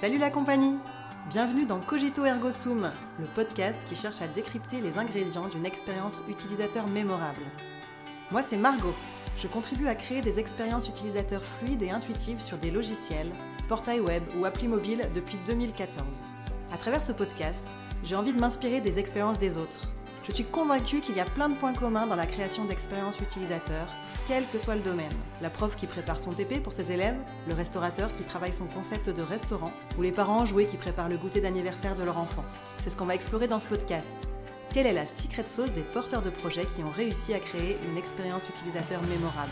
Salut la compagnie! Bienvenue dans Cogito Ergo Sum, le podcast qui cherche à décrypter les ingrédients d'une expérience utilisateur mémorable. Moi c'est Margot, je contribue à créer des expériences utilisateurs fluides et intuitives sur des logiciels, portails web ou applis mobiles depuis 2014. À travers ce podcast, j'ai envie de m'inspirer des expériences des autres. Je suis convaincue qu'il y a plein de points communs dans la création d'expériences utilisateurs, quel que soit le domaine. La prof qui prépare son TP pour ses élèves, le restaurateur qui travaille son concept de restaurant, ou les parents enjoués qui préparent le goûter d'anniversaire de leur enfant. C'est ce qu'on va explorer dans ce podcast. Quelle est la secret sauce des porteurs de projets qui ont réussi à créer une expérience utilisateur mémorable?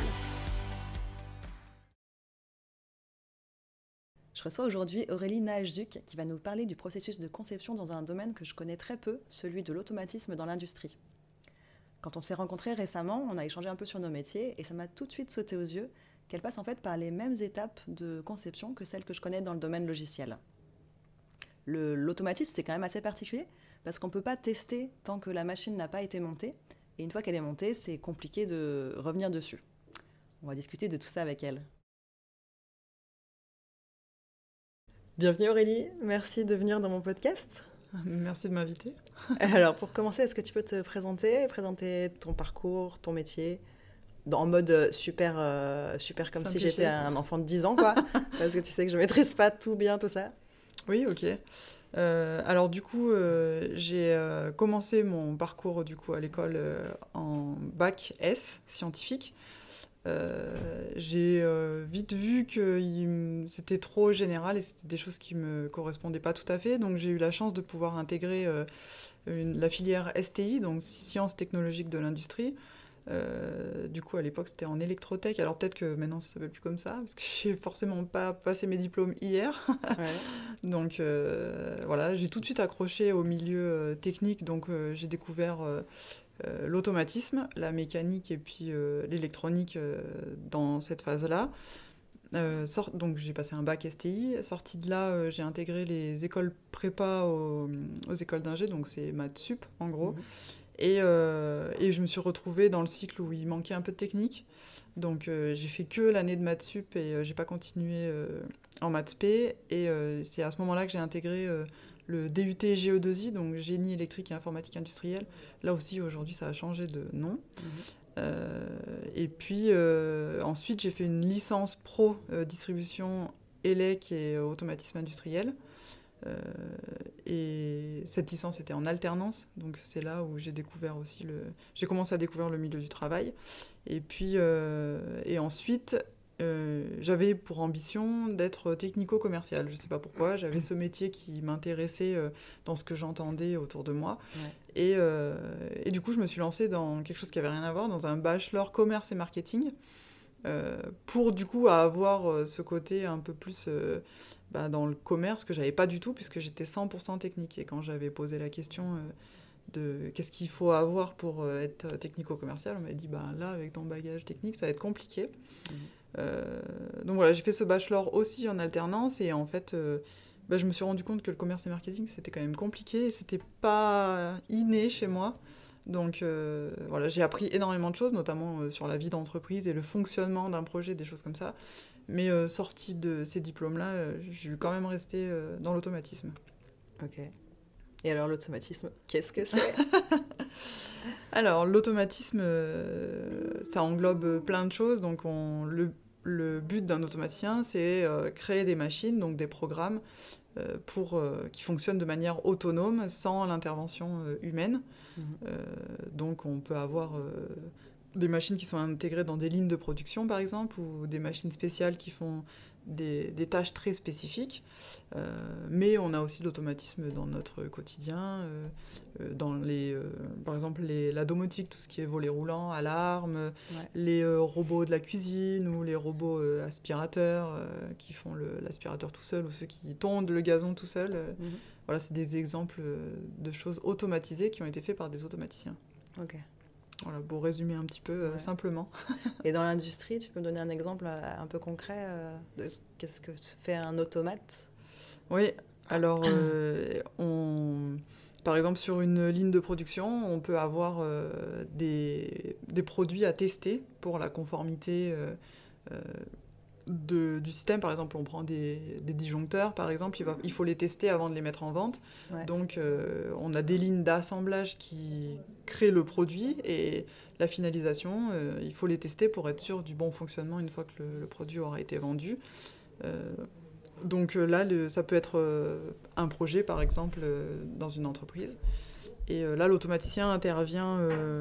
Je reçois aujourd'hui Aurélie Nahajzuc qui va nous parler du processus de conception dans un domaine que je connais très peu, celui de l'automatisme dans l'industrie. Quand on s'est rencontrés récemment, on a échangé un peu sur nos métiers et ça m'a tout de suite sauté aux yeux qu'elle passe en fait par les mêmes étapes de conception que celles que je connais dans le domaine logiciel. L'automatisme, c'est quand même assez particulier parce qu'on ne peut pas tester tant que la machine n'a pas été montée. Et une fois qu'elle est montée, c'est compliqué de revenir dessus. On va discuter de tout ça avec elle. Bienvenue Aurélie, merci de venir dans mon podcast. Merci de m'inviter. Alors pour commencer, est-ce que tu peux te présenter ton parcours, ton métier, en mode super comme si j'étais un enfant de 10 ans, quoi, parce que tu sais que je ne maîtrise pas tout bien, tout ça. Oui, ok. Alors du coup, j'ai commencé mon parcours du coup, à l'école en bac S, scientifique. J'ai vite vu que c'était trop général et c'était des choses qui me correspondaient pas tout à fait, donc j'ai eu la chance de pouvoir intégrer la filière STI, donc Sciences technologiques de l'industrie. Du coup à l'époque c'était en électrotech, alors peut-être que maintenant ça s'appelle plus comme ça parce que j'ai forcément pas passé mes diplômes hier. Ouais. Donc voilà, j'ai tout de suite accroché au milieu technique, donc j'ai découvert l'automatisme, la mécanique et puis l'électronique dans cette phase-là. Donc j'ai passé un bac STI. Sorti de là, j'ai intégré les écoles prépa aux écoles d'ingé, donc c'est maths sup en gros. Et je me suis retrouvée dans le cycle où il manquait un peu de technique. Donc j'ai fait que l'année de maths sup et j'ai pas continué en maths P. Et c'est à ce moment-là que j'ai intégré le DUT GE2I, donc génie électrique et informatique industrielle. Là aussi, aujourd'hui, ça a changé de nom. Et puis, ensuite, j'ai fait une licence pro distribution élec et automatisme industriel. Et cette licence était en alternance, donc c'est là où j'ai commencé à découvrir le milieu du travail. Et puis, et ensuite... j'avais pour ambition d'être technico-commercial. Je ne sais pas pourquoi, j'avais ce métier qui m'intéressait dans ce que j'entendais autour de moi. Ouais. Et du coup, je me suis lancée dans quelque chose qui n'avait rien à voir, dans un bachelor commerce et marketing, pour du coup avoir ce côté un peu plus dans le commerce que je n'avais pas du tout, puisque j'étais 100% technique. Et quand j'avais posé la question... de qu'est-ce qu'il faut avoir pour être technico-commercial, on m'a dit là avec ton bagage technique ça va être compliqué. Donc voilà, j'ai fait ce bachelor aussi en alternance et en fait je me suis rendu compte que le commerce et marketing c'était quand même compliqué et c'était pas inné chez moi. Donc voilà, j'ai appris énormément de choses, notamment sur la vie d'entreprise et le fonctionnement d'un projet, des choses comme ça. Mais sortie de ces diplômes-là, j'ai quand même resté dans l'automatisme. Ok. Et alors l'automatisme, qu'est-ce que c'est? Alors l'automatisme, ça englobe plein de choses. Donc le but d'un automaticien, c'est créer des machines, donc des programmes, qui fonctionnent de manière autonome, sans l'intervention humaine. Donc on peut avoir des machines qui sont intégrées dans des lignes de production, par exemple, ou des machines spéciales qui font des tâches très spécifiques, mais on a aussi l'automatisme dans notre quotidien, par exemple la domotique, tout ce qui est volet roulant, alarme, les robots de la cuisine ou les robots aspirateurs qui font l'aspirateur tout seul ou ceux qui tondent le gazon tout seul. Voilà, c'est des exemples de choses automatisées qui ont été faites par des automaticiens. Ok. Voilà, pour résumer un petit peu simplement. Et dans l'industrie, tu peux me donner un exemple un peu concret de qu'est-ce que fait un automate? Oui, alors par exemple sur une ligne de production, on peut avoir des produits à tester pour la conformité du système. Par exemple, on prend des disjoncteurs, par exemple, il faut les tester avant de les mettre en vente. Ouais. Donc, on a des lignes d'assemblage qui créent le produit et la finalisation, il faut les tester pour être sûr du bon fonctionnement une fois que le produit aura été vendu. Donc là, ça peut être un projet, par exemple, dans une entreprise. Et là, l'automaticien intervient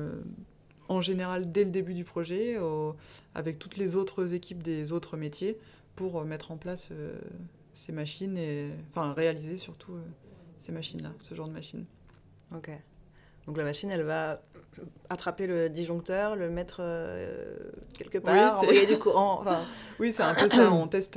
en général dès le début du projet, avec toutes les autres équipes des autres métiers, pour mettre en place ces machines, enfin réaliser surtout ces machines-là, ce genre de machines. Ok. Donc la machine, elle va attraper le disjoncteur, le mettre quelque part, envoyer du courant. Enfin... Oui, c'est un peu ça. On teste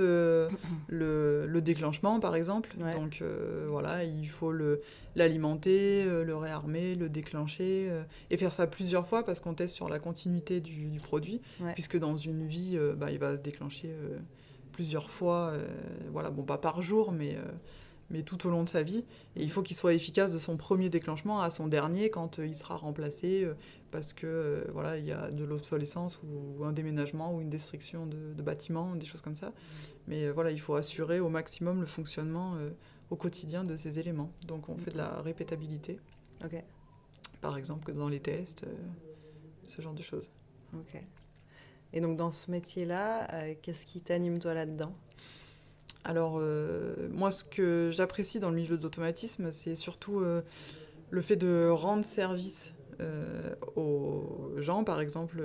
le déclenchement, par exemple. Ouais. Donc voilà, il faut l'alimenter, le réarmer, le déclencher, et faire ça plusieurs fois parce qu'on teste sur la continuité du produit, ouais. Puisque dans une vie, il va se déclencher plusieurs fois, voilà, bon, pas par jour, mais tout au long de sa vie. Et il faut qu'il soit efficace de son premier déclenchement à son dernier quand il sera remplacé parce que voilà, il y a de l'obsolescence ou un déménagement ou une destruction de bâtiments, des choses comme ça. Mais voilà, il faut assurer au maximum le fonctionnement au quotidien de ces éléments. Donc on fait de la répétabilité. Okay. Par exemple, dans les tests, ce genre de choses. Ok. Et donc dans ce métier-là, qu'est-ce qui t'anime toi là-dedans ? Alors, moi, ce que j'apprécie dans le milieu de l'automatisme, c'est surtout le fait de rendre service aux gens, par exemple,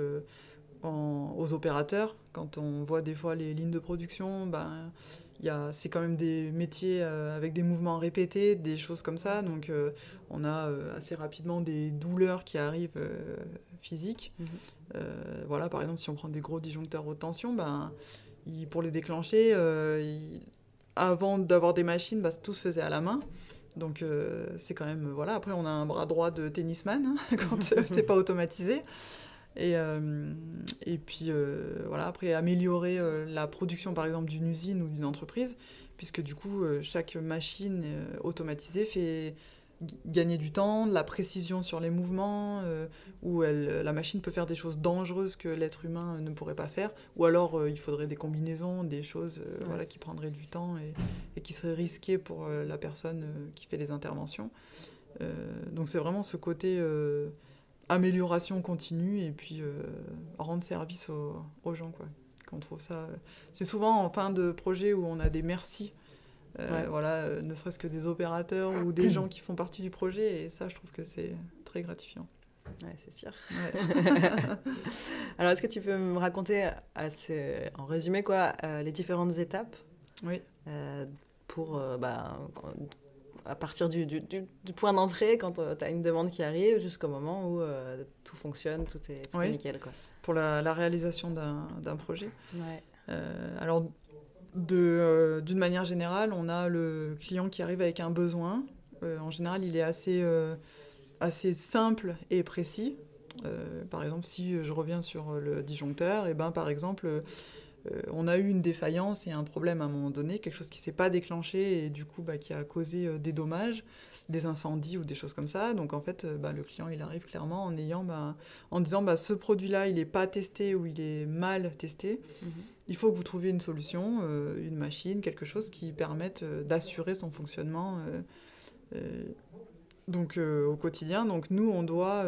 aux opérateurs. Quand on voit des fois les lignes de production, c'est quand même des métiers avec des mouvements répétés, des choses comme ça. Donc, on a assez rapidement des douleurs qui arrivent physiques. Voilà, par exemple, si on prend des gros disjoncteurs haute tension, pour les déclencher, avant d'avoir des machines, tout se faisait à la main. Donc c'est quand même... Voilà. Après, on a un bras droit de tennisman quand c'est pas automatisé. Et puis, voilà, après, améliorer la production, par exemple, d'une usine ou d'une entreprise, puisque du coup, chaque machine automatisée fait gagner du temps, de la précision sur les mouvements, où la machine peut faire des choses dangereuses que l'être humain ne pourrait pas faire, ou alors il faudrait des combinaisons, des choses voilà, qui prendraient du temps et qui seraient risquées pour la personne qui fait les interventions. Donc c'est vraiment ce côté amélioration continue et puis rendre service aux gens, quoi, qu'on trouve ça. C'est souvent en fin de projet où on a des merci. Ouais. Voilà, ne serait-ce que des opérateurs ou des gens qui font partie du projet, et ça, je trouve que c'est très gratifiant. Ouais, c'est sûr. Ouais. Alors, est-ce que tu peux me raconter, en résumé, les différentes étapes oui. Pour, à partir du point d'entrée, quand tu as une demande qui arrive, jusqu'au moment où tout fonctionne, tout est oui. Nickel, quoi. Pour la réalisation d'un projet. Ouais. Alors, d'une manière générale, on a le client qui arrive avec un besoin. En général, il est assez simple et précis. Par exemple, si je reviens sur le disjoncteur, par exemple, on a eu une défaillance et un problème à un moment donné, quelque chose qui ne s'est pas déclenché et du coup qui a causé des dommages, des incendies ou des choses comme ça. Donc en fait, le client, il arrive clairement en disant ce produit-là, il n'est pas testé ou il est mal testé. Mm-hmm. Il faut que vous trouviez une solution, une machine, quelque chose qui permette d'assurer son fonctionnement au quotidien. Donc nous, on doit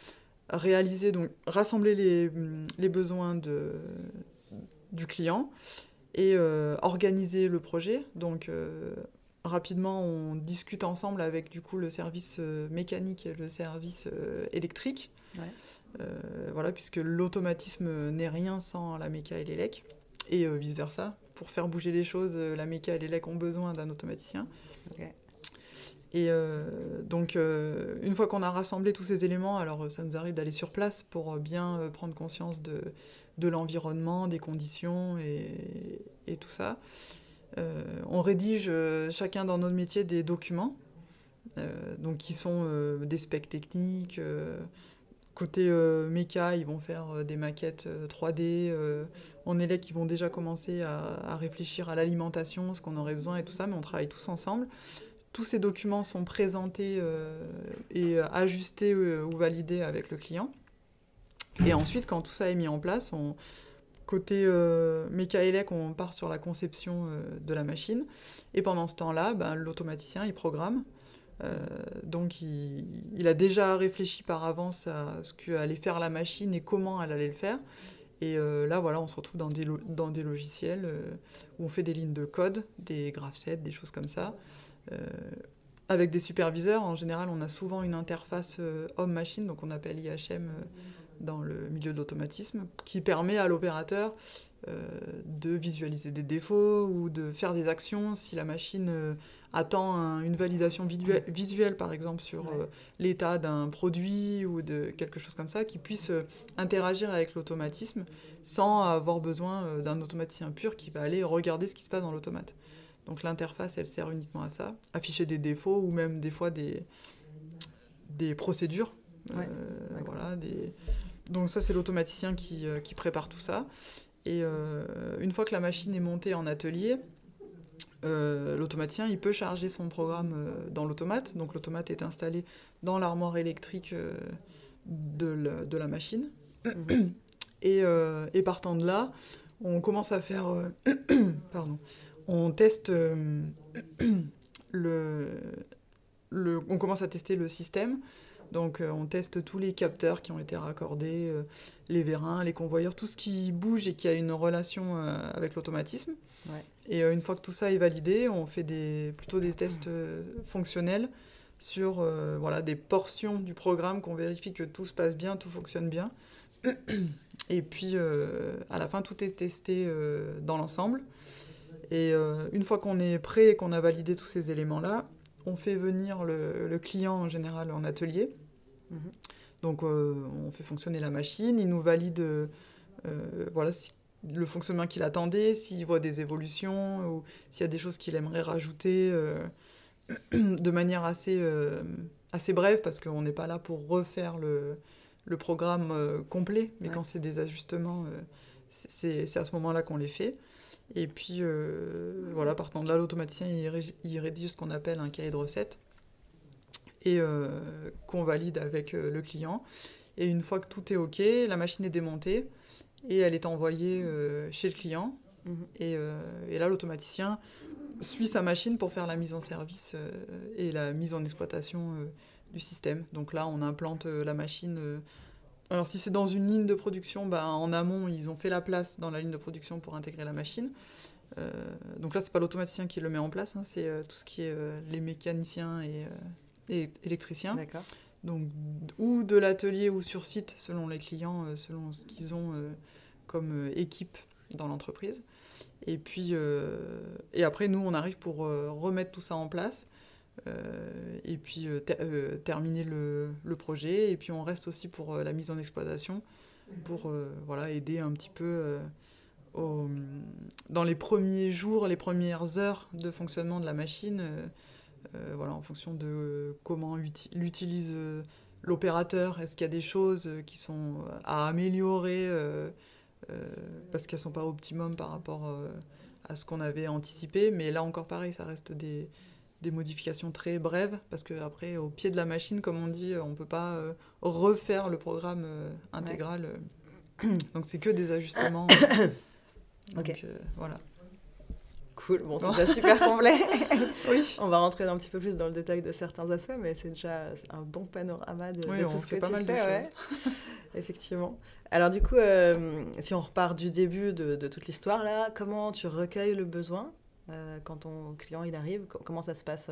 rassembler les besoins du client et organiser le projet. Donc rapidement, on discute ensemble avec du coup le service mécanique et le service électrique. Ouais. Voilà, puisque l'automatisme n'est rien sans la méca et l'élec. Et vice-versa. Pour faire bouger les choses, la méca et l'élec ont besoin d'un automaticien. Okay. Et donc, une fois qu'on a rassemblé tous ces éléments, alors ça nous arrive d'aller sur place pour bien prendre conscience de l'environnement, des conditions et tout ça. On rédige chacun dans notre métier des documents, donc qui sont des specs techniques. Côté méca, ils vont faire des maquettes 3D. En élec, ils vont déjà commencer à réfléchir à l'alimentation, ce qu'on aurait besoin et tout ça, mais on travaille tous ensemble. Tous ces documents sont présentés et ajustés ou validés avec le client. Et ensuite, quand tout ça est mis en place, côté méca-élec, on part sur la conception de la machine. Et pendant ce temps-là, l'automaticien, il programme. Donc il a déjà réfléchi par avance à ce qu'allait faire la machine et comment elle allait le faire. Et là, voilà, on se retrouve dans des logiciels où on fait des lignes de code, des graph-sets, des choses comme ça. Avec des superviseurs, en général, on a souvent une interface homme-machine, donc on appelle IHM dans le milieu de l'automatisme, qui permet à l'opérateur de visualiser des défauts ou de faire des actions si la machine attend une validation visuelle, par exemple, sur l'état d'un produit ou de quelque chose comme ça, qui puisse interagir avec l'automatisme sans avoir besoin d'un automaticien pur qui va aller regarder ce qui se passe dans l'automate. Donc l'interface, elle sert uniquement à ça, afficher des défauts ou même des fois des procédures. Voilà, Donc ça, c'est l'automaticien qui prépare tout ça. Et une fois que la machine est montée en atelier, l'automaticien, il peut charger son programme dans l'automate. Donc l'automate est installé dans l'armoire électrique de la machine. Et partant de là, on commence à faire... on teste on commence à tester le système. Donc on teste tous les capteurs qui ont été raccordés, les vérins, les convoyeurs, tout ce qui bouge et qui a une relation avec l'automatisme. Ouais. Et une fois que tout ça est validé, on fait plutôt des tests fonctionnels sur des portions du programme, qu'on vérifie que tout se passe bien, tout fonctionne bien. Et puis à la fin, tout est testé dans l'ensemble. Et une fois qu'on est prêt et qu'on a validé tous ces éléments-là, on fait venir le client en général en atelier. Donc on fait fonctionner la machine, il nous valide le fonctionnement qu'il attendait, s'il voit des évolutions ou s'il y a des choses qu'il aimerait rajouter de manière assez brève, parce qu'on n'est pas là pour refaire le programme complet, mais quand c'est des ajustements, c'est à ce moment-là qu'on les fait. Et puis, partant de là, l'automaticien, il rédige ce qu'on appelle un cahier de recettes et qu'on valide avec le client. Et une fois que tout est OK, la machine est démontée et elle est envoyée chez le client. Et là, l'automaticien suit sa machine pour faire la mise en service et la mise en exploitation du système. Donc là, on implante la machine... Alors si c'est dans une ligne de production, en amont, ils ont fait la place dans la ligne de production pour intégrer la machine. Donc là, c'est pas l'automaticien qui le met en place, c'est tout ce qui est les mécaniciens et électriciens. D'accord. Donc, ou de l'atelier ou sur site, selon les clients, selon ce qu'ils ont comme équipe dans l'entreprise. Et puis, et après, nous, on arrive pour remettre tout ça en place. Et puis terminer le projet, et puis on reste aussi pour la mise en exploitation pour aider un petit peu dans les premiers jours, les premières heures de fonctionnement de la machine, en fonction de comment l'utilise l'opérateur. Est-ce qu'il y a des choses qui sont à améliorer parce qu'elles ne sont pas optimum par rapport à ce qu'on avait anticipé, mais là encore pareil, ça reste des modifications très brèves, parce qu'après, au pied de la machine, comme on dit, on ne peut pas refaire le programme intégral. Donc, c'est que des ajustements. Donc, voilà. Cool, bon, c'est déjà super complet. Oui. On va rentrer un petit peu plus dans le détail de certains aspects, mais c'est déjà un bon panorama de tout ce que pas tu mal fais. De choses. Effectivement. Alors du coup, si on repart du début de toute l'histoire, là, comment tu recueilles le besoin quand ton client il arrive, comment ça se passe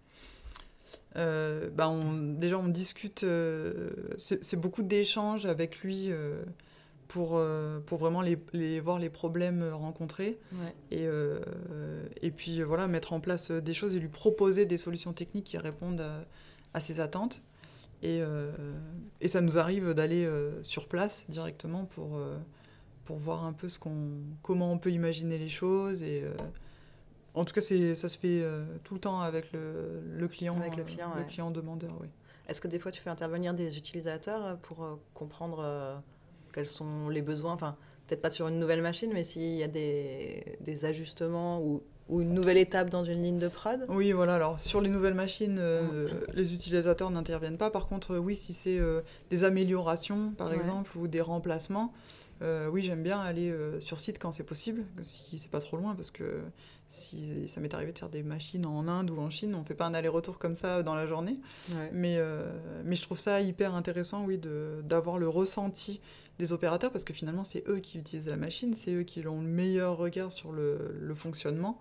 Déjà, on discute, c'est beaucoup d'échanges avec lui pour vraiment voir les problèmes rencontrés. Ouais. Et puis, mettre en place des choses et lui proposer des solutions techniques qui répondent à ses attentes. Et ça nous arrive d'aller sur place directement pour voir un peu comment on peut imaginer les choses. Et en tout cas, ça se fait tout le temps avec le client, le client demandeur. Oui. Est-ce que des fois, tu fais intervenir des utilisateurs pour comprendre quels sont les besoins, enfin, peut-être pas sur une nouvelle machine, mais s'il y a des ajustements ou une nouvelle étape dans une ligne de prod? Oui, voilà. Alors, sur les nouvelles machines, les utilisateurs n'interviennent pas. Par contre, oui, si c'est des améliorations, par exemple, ou des remplacements, Oui, j'aime bien aller sur site quand c'est possible, si c'est pas trop loin, parce que si ça m'est arrivé de faire des machines en Inde ou en Chine, on fait pas un aller-retour comme ça dans la journée. Ouais. Mais je trouve ça hyper intéressant, oui, d'avoir le ressenti des opérateurs, parce que finalement, c'est eux qui utilisent la machine, c'est eux qui ont le meilleur regard sur le fonctionnement,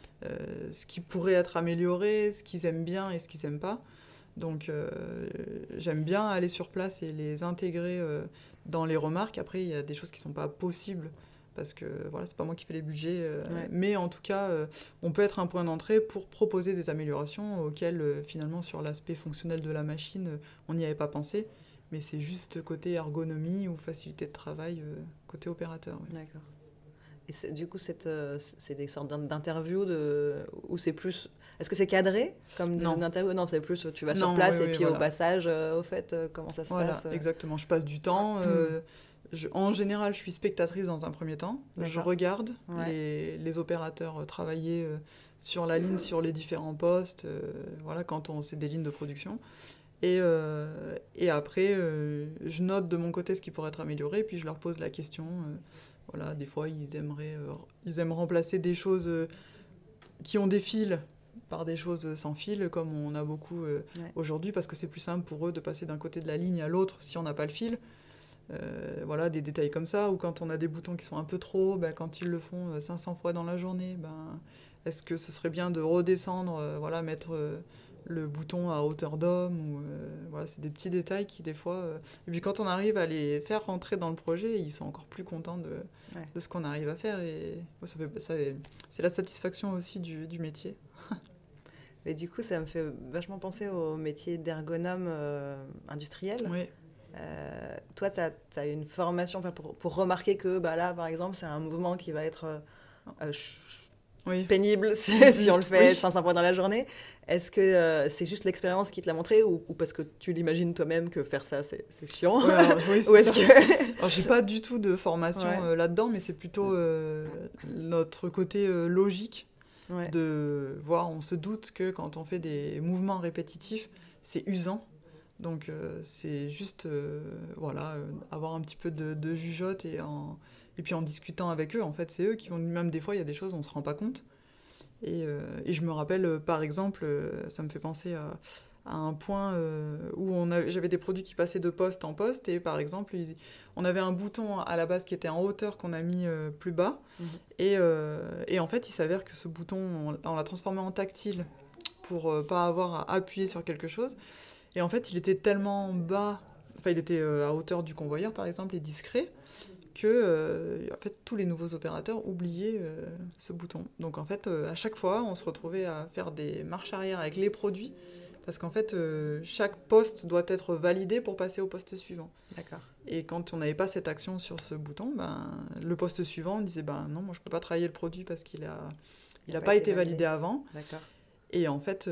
ce qui pourrait être amélioré, ce qu'ils aiment bien et ce qu'ils aiment pas. Donc j'aime bien aller sur place et les intégrer dans les remarques. Après, il y a des choses qui ne sont pas possibles parce que voilà, c'est pas moi qui fais les budgets. Ouais. Mais en tout cas, on peut être un point d'entrée pour proposer des améliorations auxquelles finalement sur l'aspect fonctionnel de la machine, on n'y avait pas pensé. Mais c'est juste côté ergonomie ou facilité de travail côté opérateur. Oui. D'accord. Et du coup, c'est des sortes d'interviews ou c'est plus... Est-ce que c'est cadré comme des interviews? Non, c'est plus tu vas sur place et puis au passage, au fait, comment ça se passe? Voilà, exactement. Je passe du temps. En général, je suis spectatrice dans un premier temps. D'accord. Je regarde les opérateurs travailler sur la ligne, sur les différents postes, voilà, quand c'est des lignes de production. Et après, je note de mon côté ce qui pourrait être amélioré, puis je leur pose la question. Voilà, des fois, ils aiment remplacer des choses qui ont des fils par des choses sans fil, comme on a beaucoup aujourd'hui, parce que c'est plus simple pour eux de passer d'un côté de la ligne à l'autre si on n'a pas le fil. Voilà, des détails comme ça, ou quand on a des boutons qui sont un peu trop hauts, quand ils le font 500 fois dans la journée, est-ce que ce serait bien de redescendre, voilà, mettre le bouton à hauteur d'homme, ou voilà, c'est des petits détails qui des fois... Et puis quand on arrive à les faire rentrer dans le projet, ils sont encore plus contents de ce qu'on arrive à faire, et c'est la satisfaction aussi du métier. Et du coup, ça me fait vachement penser au métier d'ergonome industriel. Oui. Toi, tu as une formation pour remarquer que là, par exemple, c'est un mouvement qui va être pénible si on le fait 500 fois dans la journée. Est-ce que c'est juste l'expérience qui te l'a montré ou parce que tu l'imagines toi-même que faire ça, c'est chiant? Ou est-ce que... Alors, j'ai pas du tout de formation là-dedans, mais c'est plutôt notre côté logique. De voir, on se doute que quand on fait des mouvements répétitifs, c'est usant. Donc c'est juste avoir un petit peu de jugeote et puis en discutant avec eux, en fait, c'est eux qui vont, même des fois, il y a des choses, on ne se rend pas compte. Et je me rappelle, par exemple, ça me fait penser à un point où j'avais des produits qui passaient de poste en poste, et par exemple, on avait un bouton à la base qui était en hauteur qu'on a mis plus bas, et en fait, il s'avère que ce bouton, on l'a transformé en tactile pour pas avoir à appuyer sur quelque chose, et en fait, il était tellement bas, enfin, il était à hauteur du convoyeur, par exemple, et discret, que en fait, tous les nouveaux opérateurs oubliaient ce bouton. Donc, en fait, à chaque fois, on se retrouvait à faire des marches arrière avec les produits, parce qu'en fait, chaque poste doit être validé pour passer au poste suivant. D'accord. Et quand on n'avait pas cette action sur ce bouton, le poste suivant disait non, moi je ne peux pas travailler le produit parce qu'il n'a pas été validé avant. D'accord. Et en fait,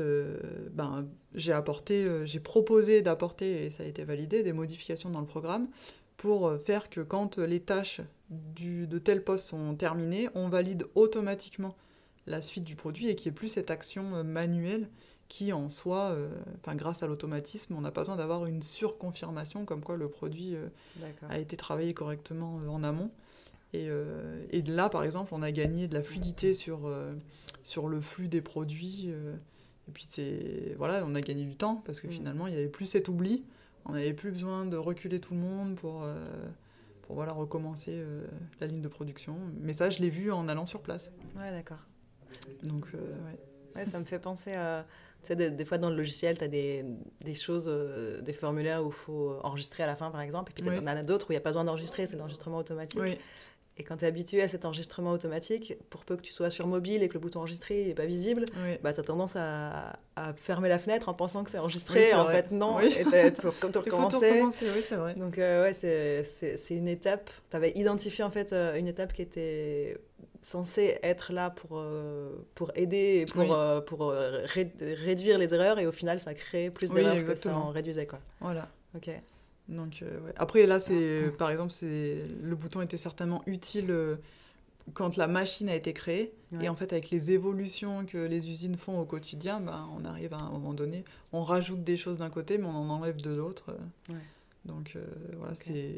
j'ai proposé d'apporter, et ça a été validé, des modifications dans le programme pour faire que quand les tâches de tel poste sont terminées, on valide automatiquement la suite du produit et qu'il n'y ait plus cette action manuelle qui en soi, grâce à l'automatisme, on n'a pas besoin d'avoir une surconfirmation comme quoi le produit a été travaillé correctement en amont. Et là, par exemple, on a gagné de la fluidité sur le flux des produits. Et puis, on a gagné du temps parce que finalement, il n'y avait plus cet oubli. On n'avait plus besoin de reculer tout le monde pour recommencer la ligne de production. Mais ça, je l'ai vu en allant sur place. Ouais, d'accord. Donc, Ouais, ça me fait penser à... Tu sais, des fois dans le logiciel, tu as des choses, des formulaires où il faut enregistrer à la fin, par exemple. Et puis il y en a d'autres où il n'y a pas besoin d'enregistrer, c'est l'enregistrement automatique. Oui. Et quand tu es habitué à cet enregistrement automatique, pour peu que tu sois sur mobile et que le bouton enregistrer n'est pas visible, tu as tendance à fermer la fenêtre en pensant que c'est enregistré. En fait, non. Oui. Et il faut recommencer. Oui, c'est vrai. Donc, c'est une étape. Tu avais identifié en fait une étape qui était censée être là pour aider et pour réduire les erreurs. Et au final, ça crée plus d'erreurs que ça en réduisait, quoi. Voilà. Ok. Donc, Après, là, par exemple, le bouton était certainement utile quand la machine a été créée. Et en fait, avec les évolutions que les usines font au quotidien, on arrive à un moment donné, on rajoute des choses d'un côté, mais on en enlève de l'autre. Donc, voilà, c'est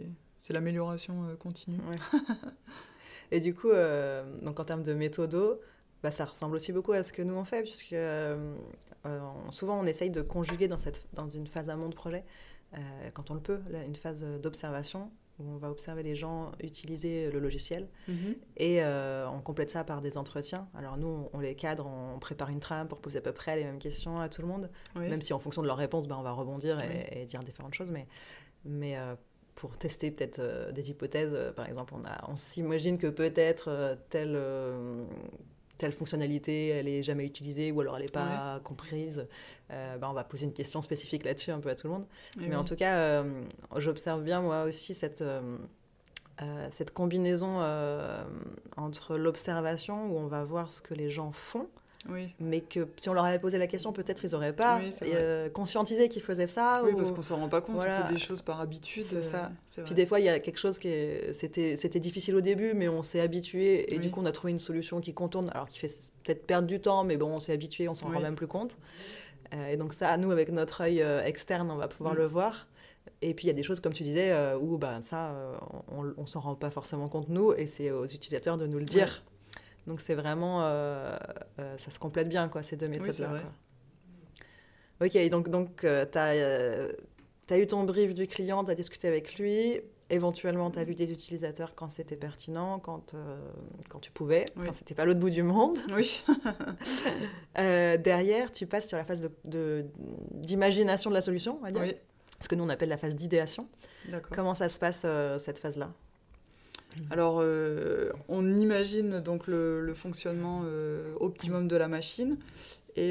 c'est l'amélioration continue. Ouais. Et du coup, donc en termes de méthodo, bah, ça ressemble aussi beaucoup à ce que nous on fait, puisque souvent on essaye de conjuguer dans une phase amont de projet, quand on le peut, là, une phase d'observation, où on va observer les gens utiliser le logiciel, et on complète ça par des entretiens. Alors nous, on les cadre, on prépare une trame pour poser à peu près les mêmes questions à tout le monde, même si en fonction de leurs réponses, bah, on va rebondir et dire différentes choses, mais pour tester peut-être des hypothèses, par exemple, on s'imagine que peut-être telle fonctionnalité, elle est jamais utilisée ou alors elle n'est pas comprise. On va poser une question spécifique là-dessus un peu à tout le monde. Mais en tout cas, j'observe bien moi aussi cette combinaison entre l'observation où on va voir ce que les gens font, mais que si on leur avait posé la question, peut-être ils n'auraient pas conscientisé qu'ils faisaient ça. Oui, parce qu'on ne s'en rend pas compte, on fait des choses par habitude. C'est ça. Puis des fois, il y a quelque chose c'était difficile au début, mais on s'est habitué, et du coup, on a trouvé une solution qui contourne, alors qui fait peut-être perdre du temps, mais bon, on s'est habitué, on s'en rend même plus compte. Et donc ça, nous, avec notre œil externe, on va pouvoir le voir. Et puis il y a des choses, comme tu disais, où on s'en rend pas forcément compte, nous, et c'est aux utilisateurs de nous le dire. Donc c'est vraiment, ça se complète bien, quoi, ces deux méthodes-là. Ok, donc tu as eu ton brief du client, tu as discuté avec lui, éventuellement tu as vu des utilisateurs quand c'était pertinent, quand tu pouvais, quand c'était pas l'autre bout du monde. Oui. Derrière, tu passes sur la phase d'imagination de la solution, on va dire. Oui. Ce que nous on appelle la phase d'idéation. D'accord. Comment ça se passe, cette phase-là ? Alors, on imagine donc le fonctionnement optimum de la machine et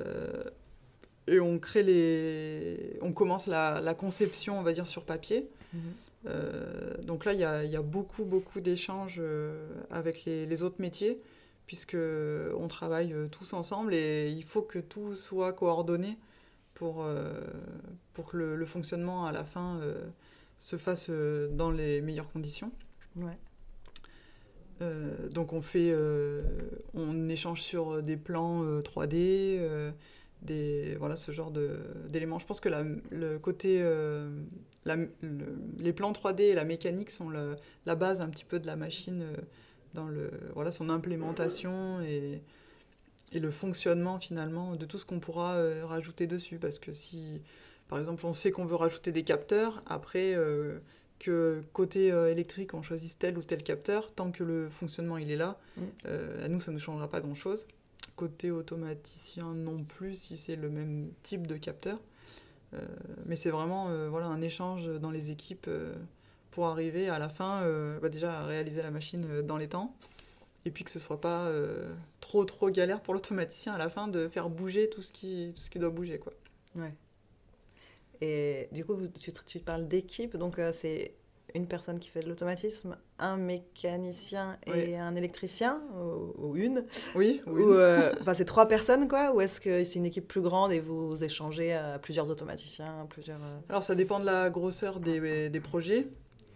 on commence la conception, on va dire, sur papier. Donc là, il y a beaucoup d'échanges avec les autres métiers, puisqu'on travaille tous ensemble et il faut que tout soit coordonné pour que le fonctionnement à la fin se fasse dans les meilleures conditions. Ouais. Donc on échange sur des plans 3D, ce genre d'éléments. Je pense que le côté, les plans 3D et la mécanique sont la base un petit peu de la machine dans son implémentation et le fonctionnement finalement de tout ce qu'on pourra rajouter dessus. Parce que si, par exemple, on sait qu'on veut rajouter des capteurs, après que côté électrique, on choisisse tel ou tel capteur, tant que le fonctionnement il est là, à nous, ça ne nous changera pas grand-chose. Côté automaticien non plus, si c'est le même type de capteur. Mais c'est vraiment un échange dans les équipes pour arriver à la fin déjà à réaliser la machine dans les temps, et puis que ce ne soit pas trop galère pour l'automaticien à la fin de faire bouger tout ce qui doit bouger, quoi. Ouais. Et du coup, tu parles d'équipe, donc c'est une personne qui fait de l'automatisme, un mécanicien et un électricien, ou une. Oui. C'est 3 personnes, quoi, ou est-ce que c'est une équipe plus grande et vous échangez à plusieurs automaticiens, Alors, ça dépend de la grosseur des projets.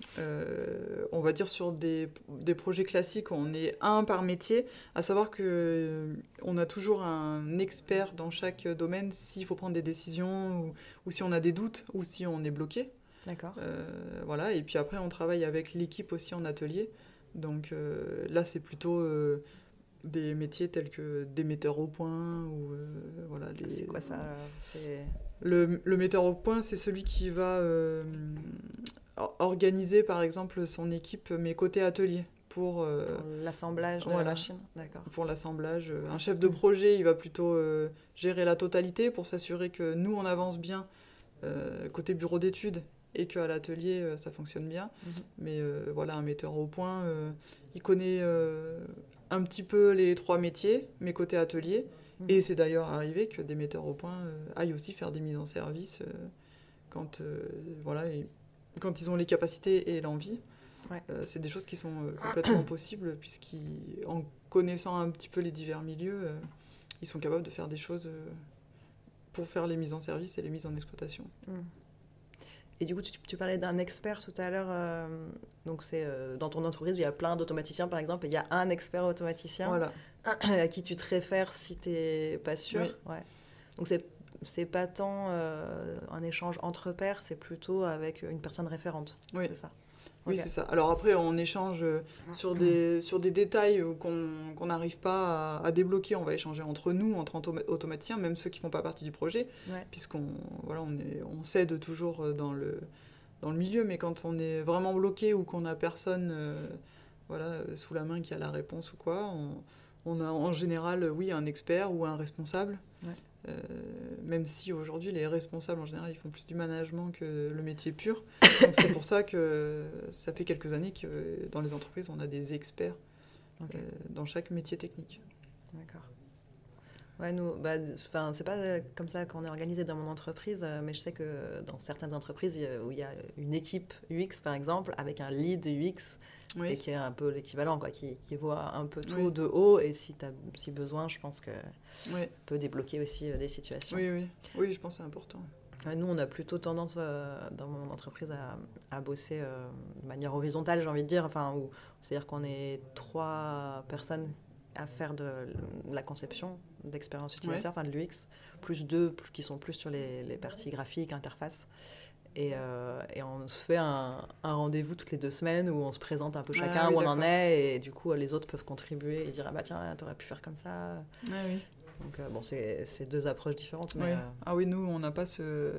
On va dire sur des projets classiques, on est un par métier, à savoir qu'on a toujours un expert dans chaque domaine s'il faut prendre des décisions ou si on a des doutes ou si on est bloqué. D'accord. Et puis après on travaille avec l'équipe aussi en atelier, donc là c'est plutôt des métiers tels que des metteurs au point ou C'est quoi ça ? Le metteur au point, c'est celui qui va organiser par exemple son équipe, mais côté atelier, pour l'assemblage de la machine. D'accord. Pour l'assemblage. Un chef de projet, il va plutôt gérer la totalité pour s'assurer que nous on avance bien côté bureau d'études et qu'à l'atelier ça fonctionne bien. Mais un metteur au point, il connaît un petit peu les 3 métiers, mais côté atelier. Et c'est d'ailleurs arrivé que des metteurs au point aillent aussi faire des mises en service quand ils ont les capacités et l'envie. C'est des choses qui sont complètement possibles, puisqu'en connaissant un petit peu les divers milieux, ils sont capables de faire des choses pour faire les mises en service et les mises en exploitation. Et du coup, tu parlais d'un expert tout à l'heure. Donc, c'est dans ton entreprise, il y a plein d'automaticiens, par exemple, et il y a un expert automaticien à qui tu te réfères si tu n'es pas sûr. Oui. Ouais. Donc, c'est pas tant un échange entre pairs, c'est plutôt avec une personne référente. Oui. C'est ça. Oui, c'est ça. Alors après, on échange sur des détails qu'on n'arrive pas à débloquer. On va échanger entre nous, entre automaticiens, même ceux qui ne font pas partie du projet, puisqu'on on s'aide toujours dans le milieu. Mais quand on est vraiment bloqué ou qu'on n'a personne sous la main qui a la réponse ou quoi, on a en général, un expert ou un responsable. Ouais. Même si aujourd'hui, les responsables, en général, ils font plus du management que le métier pur. Donc c'est pour ça que ça fait quelques années que dans les entreprises, on a des experts dans chaque métier technique. D'accord. Ouais, nous, c'est pas comme ça qu'on est organisé dans mon entreprise, mais je sais que dans certaines entreprises où il y a une équipe UX, par exemple, avec un lead UX, et qui est un peu l'équivalent, quoi, qui voit un peu tout de haut, et si besoin, je pense que peut débloquer aussi des situations. Oui, je pense que c'est important. Nous, on a plutôt tendance, dans mon entreprise, à bosser de manière horizontale, j'ai envie de dire, c'est-à-dire qu'on est 3 personnes à faire de la conception d'expérience utilisateur, de l'UX, plus 2 qui sont plus sur les parties graphiques, interface. Et on se fait un rendez-vous toutes les 2 semaines où on se présente un peu chacun où on en est, et du coup les autres peuvent contribuer et dire tiens, t'aurais pu faire comme ça. Donc c'est 2 approches différentes. Mais, nous on n'a pas ce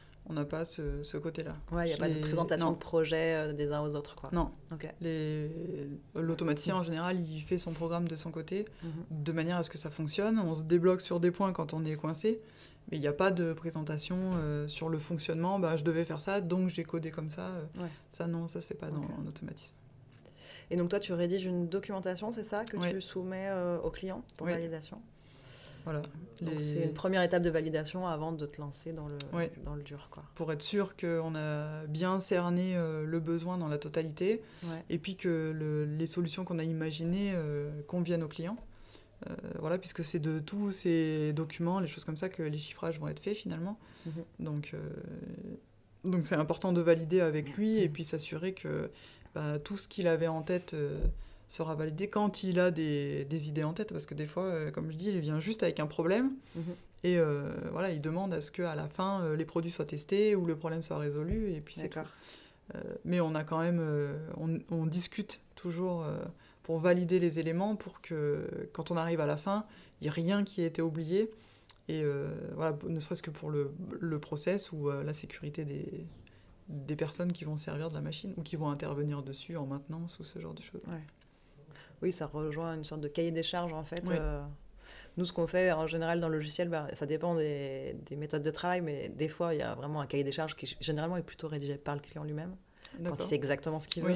côté-là. Il n'y a pas de présentation de projet des uns aux autres, quoi. Non. L'automaticien, en général, il fait son programme de son côté, de manière à ce que ça fonctionne. On se débloque sur des points quand on est coincé, mais il n'y a pas de présentation sur le fonctionnement. Je devais faire ça, donc j'ai codé comme ça. Ça, non, ça ne se fait pas en automatisme. Et donc, toi, tu rédiges une documentation, c'est ça, que tu soumets au client pour validation ? Voilà. Donc c'est une première étape de validation avant de te lancer dans le dur, quoi. Pour être sûr qu'on a bien cerné le besoin dans la totalité, et puis que les solutions qu'on a imaginées conviennent aux clients. Puisque c'est de tous ces documents, les choses comme ça, que les chiffrages vont être faits finalement. Donc c'est important de valider avec lui et puis s'assurer que tout ce qu'il avait en tête sera validé quand il a des idées en tête, parce que des fois, comme je dis, il vient juste avec un problème et il demande à ce qu'à la fin, les produits soient testés ou le problème soit résolu, et puis c'est tout. Mais on a quand même, on discute toujours pour valider les éléments, pour que quand on arrive à la fin, il n'y ait rien qui ait été oublié, et ne serait-ce que pour le process ou la sécurité des personnes qui vont servir de la machine ou qui vont intervenir dessus en maintenance ou ce genre de choses. Oui, ça rejoint une sorte de cahier des charges, en fait. Nous, ce qu'on fait en général dans le logiciel, ça dépend des méthodes de travail, mais des fois, il y a vraiment un cahier des charges qui, généralement, est plutôt rédigé par le client lui-même, quand il sait exactement ce qu'il veut.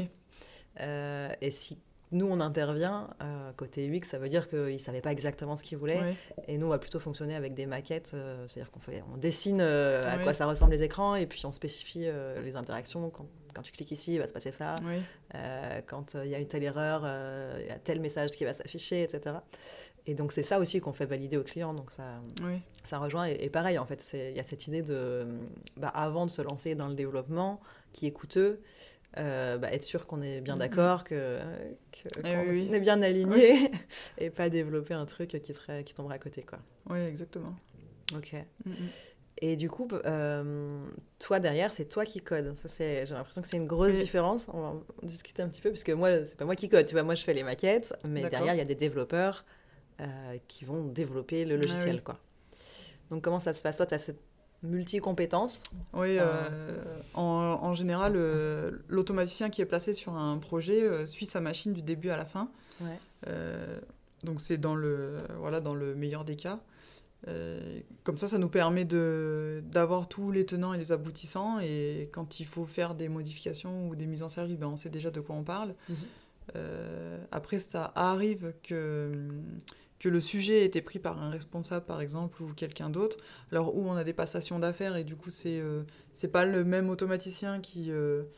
Et si nous, on intervient, côté UX, ça veut dire qu'il ne savait pas exactement ce qu'il voulait. Et nous, on va plutôt fonctionner avec des maquettes, c'est-à-dire qu'on dessine à quoi ça ressemble les écrans, et puis on spécifie les interactions. Quand tu cliques ici, il va se passer ça. Quand il y a une telle erreur, il y a tel message qui va s'afficher, etc. Et donc, c'est ça aussi qu'on fait valider aux clients. Donc, ça rejoint. Et pareil, en fait, il y a cette idée de, avant de se lancer dans le développement, qui est coûteux, être sûr qu'on est bien d'accord, qu'on est bien aligné, et pas développer un truc qui tomberait à côté, quoi. Oui, exactement. Ok. Et du coup, toi, derrière, c'est toi qui codes. J'ai l'impression que c'est une grosse différence. On va en discuter un petit peu, puisque moi, c'est pas moi qui code. Tu vois, moi, je fais les maquettes, mais derrière, il y a des développeurs qui vont développer le logiciel, quoi. Donc, comment ça se passe ? Toi, tu as cette multi-compétences ? Oui, en général, l'automaticien qui est placé sur un projet suit sa machine du début à la fin. Donc, c'est dans le meilleur des cas. Comme ça nous permet d'avoir tous les tenants et les aboutissants, et quand il faut faire des modifications ou des mises en service, on sait déjà de quoi on parle. Après, ça arrive que le sujet ait été pris par un responsable, par exemple, ou quelqu'un d'autre, alors où on a des passations d'affaires, et du coup c'est pas le même automaticien qui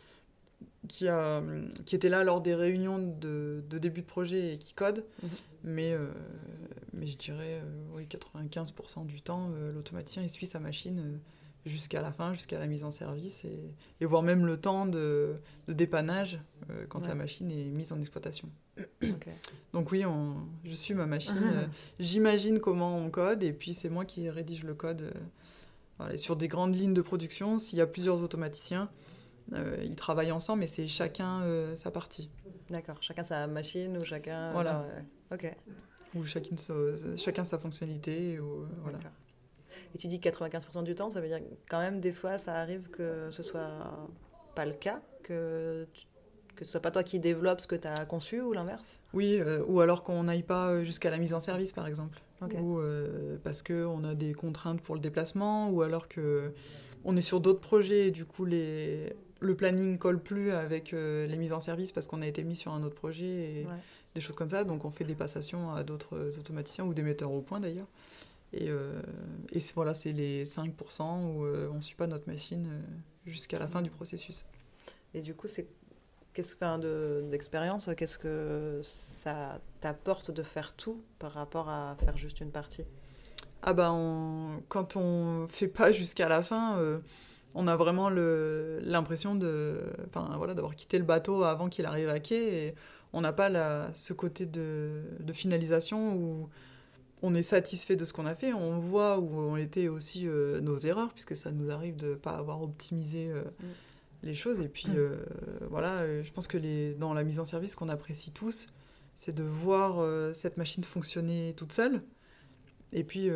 était là lors des réunions de début de projet et qui code, mais je dirais 95% du temps, l'automaticien il suit sa machine jusqu'à la fin, jusqu'à la mise en service, et voire même le temps de dépannage quand la machine est mise en exploitation. Donc oui, je suis ma machine, j'imagine comment on code, et puis c'est moi qui rédige le code. Et sur des grandes lignes de production, s'il y a plusieurs automaticiens, Ils travaillent ensemble, mais c'est chacun sa partie. D'accord, chacun sa machine ou chacun... Voilà. Ok. Ou chacun sa fonctionnalité. Voilà. D'accord. Et tu dis 95% du temps, ça veut dire que quand même des fois ça arrive que ce soit pas le cas, que ce soit pas toi qui développe ce que tu as conçu ou l'inverse? Oui, ou alors qu'on n'aille pas jusqu'à la mise en service, par exemple. Okay. Ou parce qu'on a des contraintes pour le déplacement, ou alors qu'on est sur d'autres projets et du coup le planning colle plus avec les mises en service parce qu'on a été mis sur un autre projet et des choses comme ça. Donc on fait des passations à d'autres automaticiens ou des metteurs au point d'ailleurs. Et voilà, c'est les 5% où on ne suit pas notre machine jusqu'à la fin du processus. Et du coup, d'expérience, qu'est-ce que ça t'apporte de faire tout par rapport à faire juste une partie? Ah quand on fait pas jusqu'à la fin, on a vraiment l'impression d'avoir quitté le bateau avant qu'il arrive à quai. Et on n'a pas ce côté de finalisation où on est satisfait de ce qu'on a fait. On voit où ont été aussi nos erreurs, puisque ça nous arrive de ne pas avoir optimisé les choses. Et puis je pense que dans la mise en service, ce qu'on apprécie tous, c'est de voir cette machine fonctionner toute seule. Et puis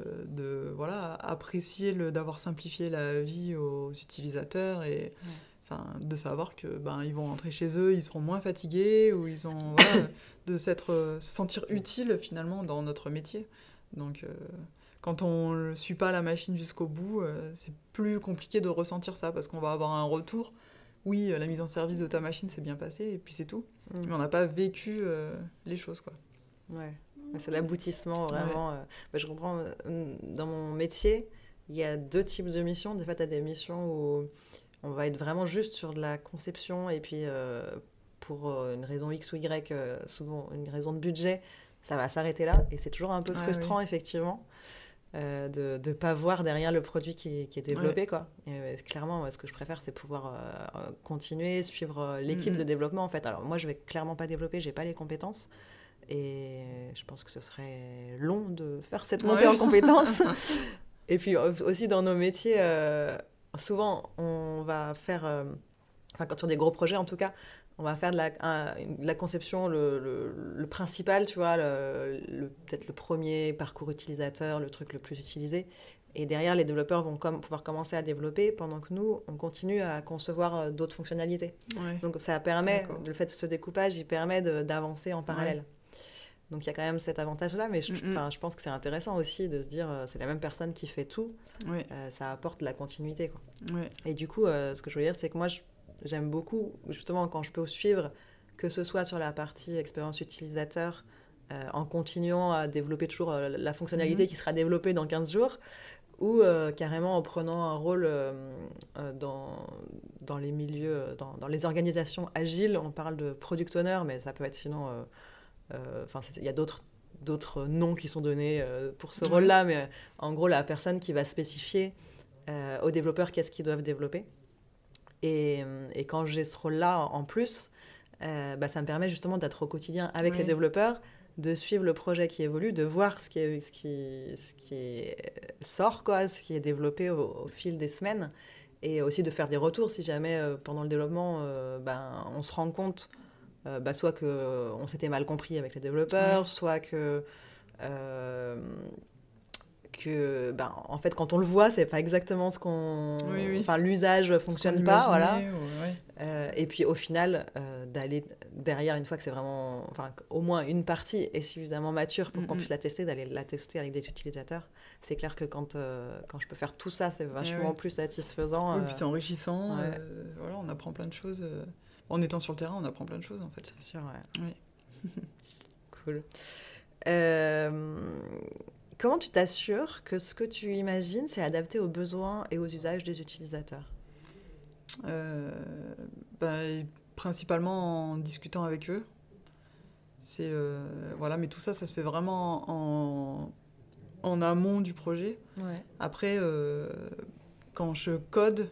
apprécier d'avoir simplifié la vie aux utilisateurs et de savoir que ils vont rentrer chez eux, ils seront moins fatigués ou ils ont de se sentir utiles finalement dans notre métier. Donc quand on ne suit pas la machine jusqu'au bout, c'est plus compliqué de ressentir ça parce qu'on va avoir un retour. Oui, la mise en service de ta machine s'est bien passée et puis c'est tout. Mais on n'a pas vécu les choses, quoi. Ouais. C'est l'aboutissement, vraiment. Je comprends, dans mon métier, il y a 2 types de missions. Des fois, tu as des missions où on va être vraiment juste sur de la conception et puis pour une raison X ou Y, souvent une raison de budget, ça va s'arrêter là. Et c'est toujours un peu frustrant, effectivement, de ne pas voir derrière le produit qui est développé, quoi. Et, clairement, ce que je préfère, c'est pouvoir continuer, suivre l'équipe de développement, en fait. Alors, moi, je ne vais clairement pas développer, je n'ai pas les compétences. Et je pense que ce serait long de faire cette montée en compétences. Et puis aussi dans nos métiers, souvent on va faire, quand on a des gros projets en tout cas, on va faire de la conception, le principal, tu vois, peut-être le premier parcours utilisateur, le truc le plus utilisé. Et derrière, les développeurs vont pouvoir commencer à développer pendant que nous, on continue à concevoir d'autres fonctionnalités. Ouais. Donc ça permet, le fait de ce découpage, il permet d'avancer en parallèle. Ouais. Donc il y a quand même cet avantage-là, mais je pense que c'est intéressant aussi de se dire c'est la même personne qui fait tout, ça apporte de la continuité, quoi. Ouais. Et du coup, ce que je veux dire, c'est que moi, j'aime beaucoup, justement, quand je peux suivre, que ce soit sur la partie expérience utilisateur, en continuant à développer toujours la fonctionnalité qui sera développée dans 15 jours, ou carrément en prenant un rôle dans les milieux, dans les organisations agiles. On parle de product owner, mais ça peut être sinon... il y a d'autres noms qui sont donnés pour ce rôle-là, mais en gros, la personne qui va spécifier aux développeurs qu'est-ce qu'ils doivent développer. Et quand j'ai ce rôle-là en plus, ça me permet justement d'être au quotidien avec les développeurs, de suivre le projet qui évolue, de voir ce qui sort, quoi, ce qui est développé au fil des semaines, et aussi de faire des retours si jamais pendant le développement, on se rend compte soit qu'on s'était mal compris avec les développeurs, soit que en fait, quand on le voit, c'est pas exactement ce qu'on... Enfin, l'usage fonctionne pas, voilà. Et puis, au final, d'aller derrière, une fois que c'est vraiment... Enfin, au moins une partie est suffisamment mature pour qu'on puisse la tester, d'aller la tester avec des utilisateurs. C'est clair que quand je peux faire tout ça, c'est vachement plus satisfaisant. Oui, puis c'est enrichissant. On apprend plein de choses. En étant sur le terrain, on apprend plein de choses, en fait. C'est sûr, ouais. Cool. Comment tu t'assures que ce que tu imagines, c'est adapté aux besoins et aux usages des utilisateurs ? Principalement en discutant avec eux. Mais tout ça se fait vraiment en amont du projet. Ouais. Après, quand je code...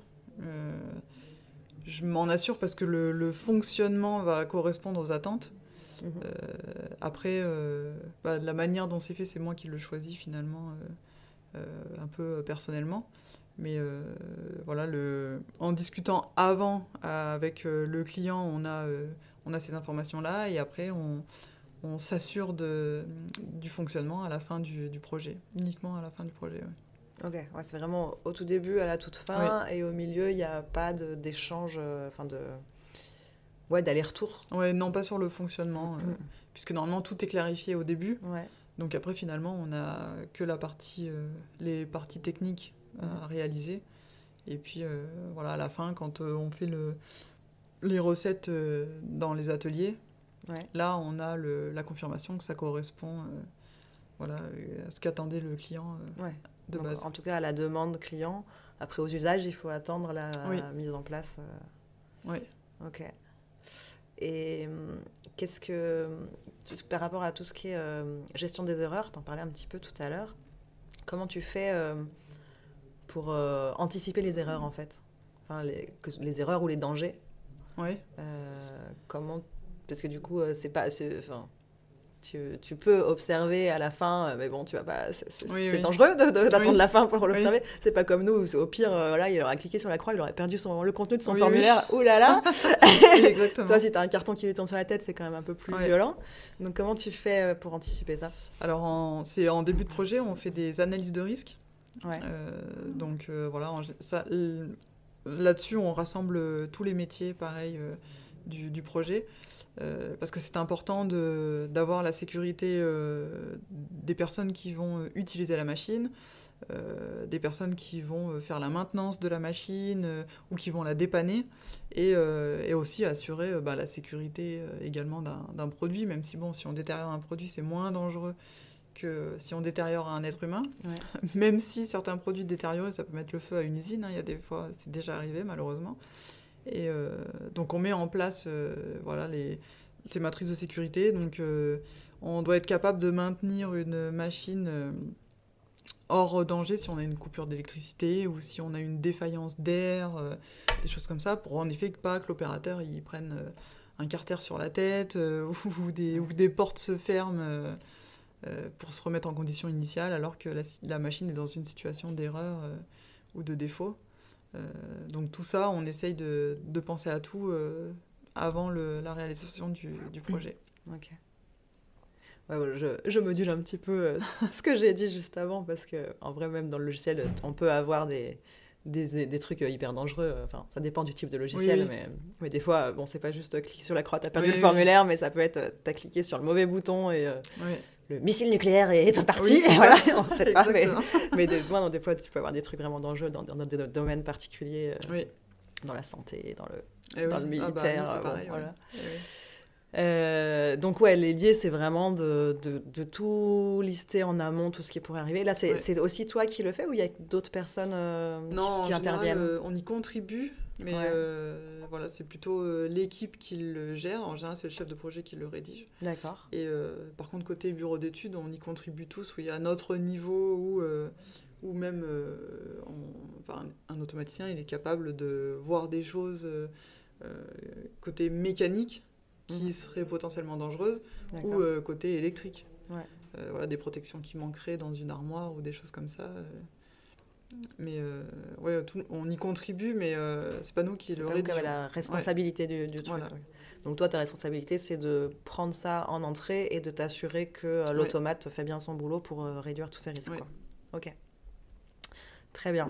je m'en assure parce que le fonctionnement va correspondre aux attentes. Après, la manière dont c'est fait, c'est moi qui le choisis finalement, un peu personnellement. Mais voilà, en discutant avant avec le client, on a ces informations-là et après on s'assure du fonctionnement à la fin du projet, uniquement à la fin du projet. Ouais. Ok, ouais, c'est vraiment au tout début, à la toute fin, et au milieu, il n'y a pas d'échange, d'aller-retour. Ouais, non, pas sur le fonctionnement, puisque normalement tout est clarifié au début. Ouais. Donc après, finalement, on n'a que les parties techniques à réaliser. Et puis, voilà, à la fin, quand on fait les recettes dans les ateliers, là, on a la confirmation que ça correspond voilà, à ce qu'attendait le client de base. En tout cas, à la demande client. Après, aux usages, il faut attendre la mise en place. Oui. Ok. Et par rapport à tout ce qui est gestion des erreurs, tu en parlais un petit peu tout à l'heure, comment tu fais pour anticiper les erreurs, en fait, les erreurs ou les dangers? Oui. Comment... Parce que du coup, tu peux observer à la fin, mais bon, tu vas pas... C'est dangereux d'attendre la fin pour l'observer. Oui. C'est pas comme nous, où, au pire, il aurait cliqué sur la croix, il aurait perdu le contenu de son formulaire. Ouh là là. Exactement. Toi, si tu as un carton qui lui tombe sur la tête, c'est quand même un peu plus violent. Donc, comment tu fais pour anticiper ça? Alors, en début de projet, on fait des analyses de risque. Ouais. Donc, voilà, là-dessus, on rassemble tous les métiers, pareil, du projet. Parce que c'est important d'avoir la sécurité des personnes qui vont utiliser la machine, des personnes qui vont faire la maintenance de la machine ou qui vont la dépanner, et aussi assurer la sécurité également d'un produit, même si, bon, si on détériore un produit, c'est moins dangereux que si on détériore un être humain. Ouais. Même si certains produits détériorés, ça peut mettre le feu à une usine, il y a des fois, c'est déjà arrivé malheureusement. Et donc on met en place voilà, ces matrices de sécurité. Donc on doit être capable de maintenir une machine hors danger si on a une coupure d'électricité ou si on a une défaillance d'air, des choses comme ça, pour en effet pas que l'opérateur il prenne un carter sur la tête ou des portes se ferment pour se remettre en condition initiale alors que la machine est dans une situation d'erreur ou de défaut. Donc tout ça, on essaye de penser à tout avant la réalisation du projet. Ok. Ouais, je module un petit peu ce que j'ai dit juste avant, parce qu'en vrai, même dans le logiciel, on peut avoir des trucs hyper dangereux. Enfin, ça dépend du type de logiciel, oui. Mais des fois, bon, c'est pas juste cliquer sur la croix, t'as perdu le formulaire, mais ça peut être, t'as cliqué sur le mauvais bouton et... Le missile nucléaire est parti, et voilà, peut-être pas, mais des fois, tu peux avoir des trucs vraiment dangereux dans des domaines particuliers, dans la santé, dans le militaire. Nous, c'est pareil, voilà. Donc l'idée, c'est vraiment de tout lister en amont, tout ce qui pourrait arriver. Là, c'est aussi toi qui le fais, ou il y a d'autres personnes qui interviennent? Non, on y contribue, mais voilà, c'est plutôt l'équipe qui le gère. En général, c'est le chef de projet qui le rédige. D'accord. Et par contre, côté bureau d'études, on y contribue tous, où il y a notre niveau ou même un automaticien, il est capable de voir des choses côté mécanique qui seraient potentiellement dangereuses, ou côté électrique. Ouais. Voilà, des protections qui manqueraient dans une armoire ou des choses comme ça. Mais on y contribue, mais c'est pas nous qui le rédigeons. C'est la responsabilité du truc. Voilà. Donc toi, ta responsabilité, c'est de prendre ça en entrée et de t'assurer que l'automate fait bien son boulot pour réduire tous ces risques. Ouais. Quoi. Ok. Très bien.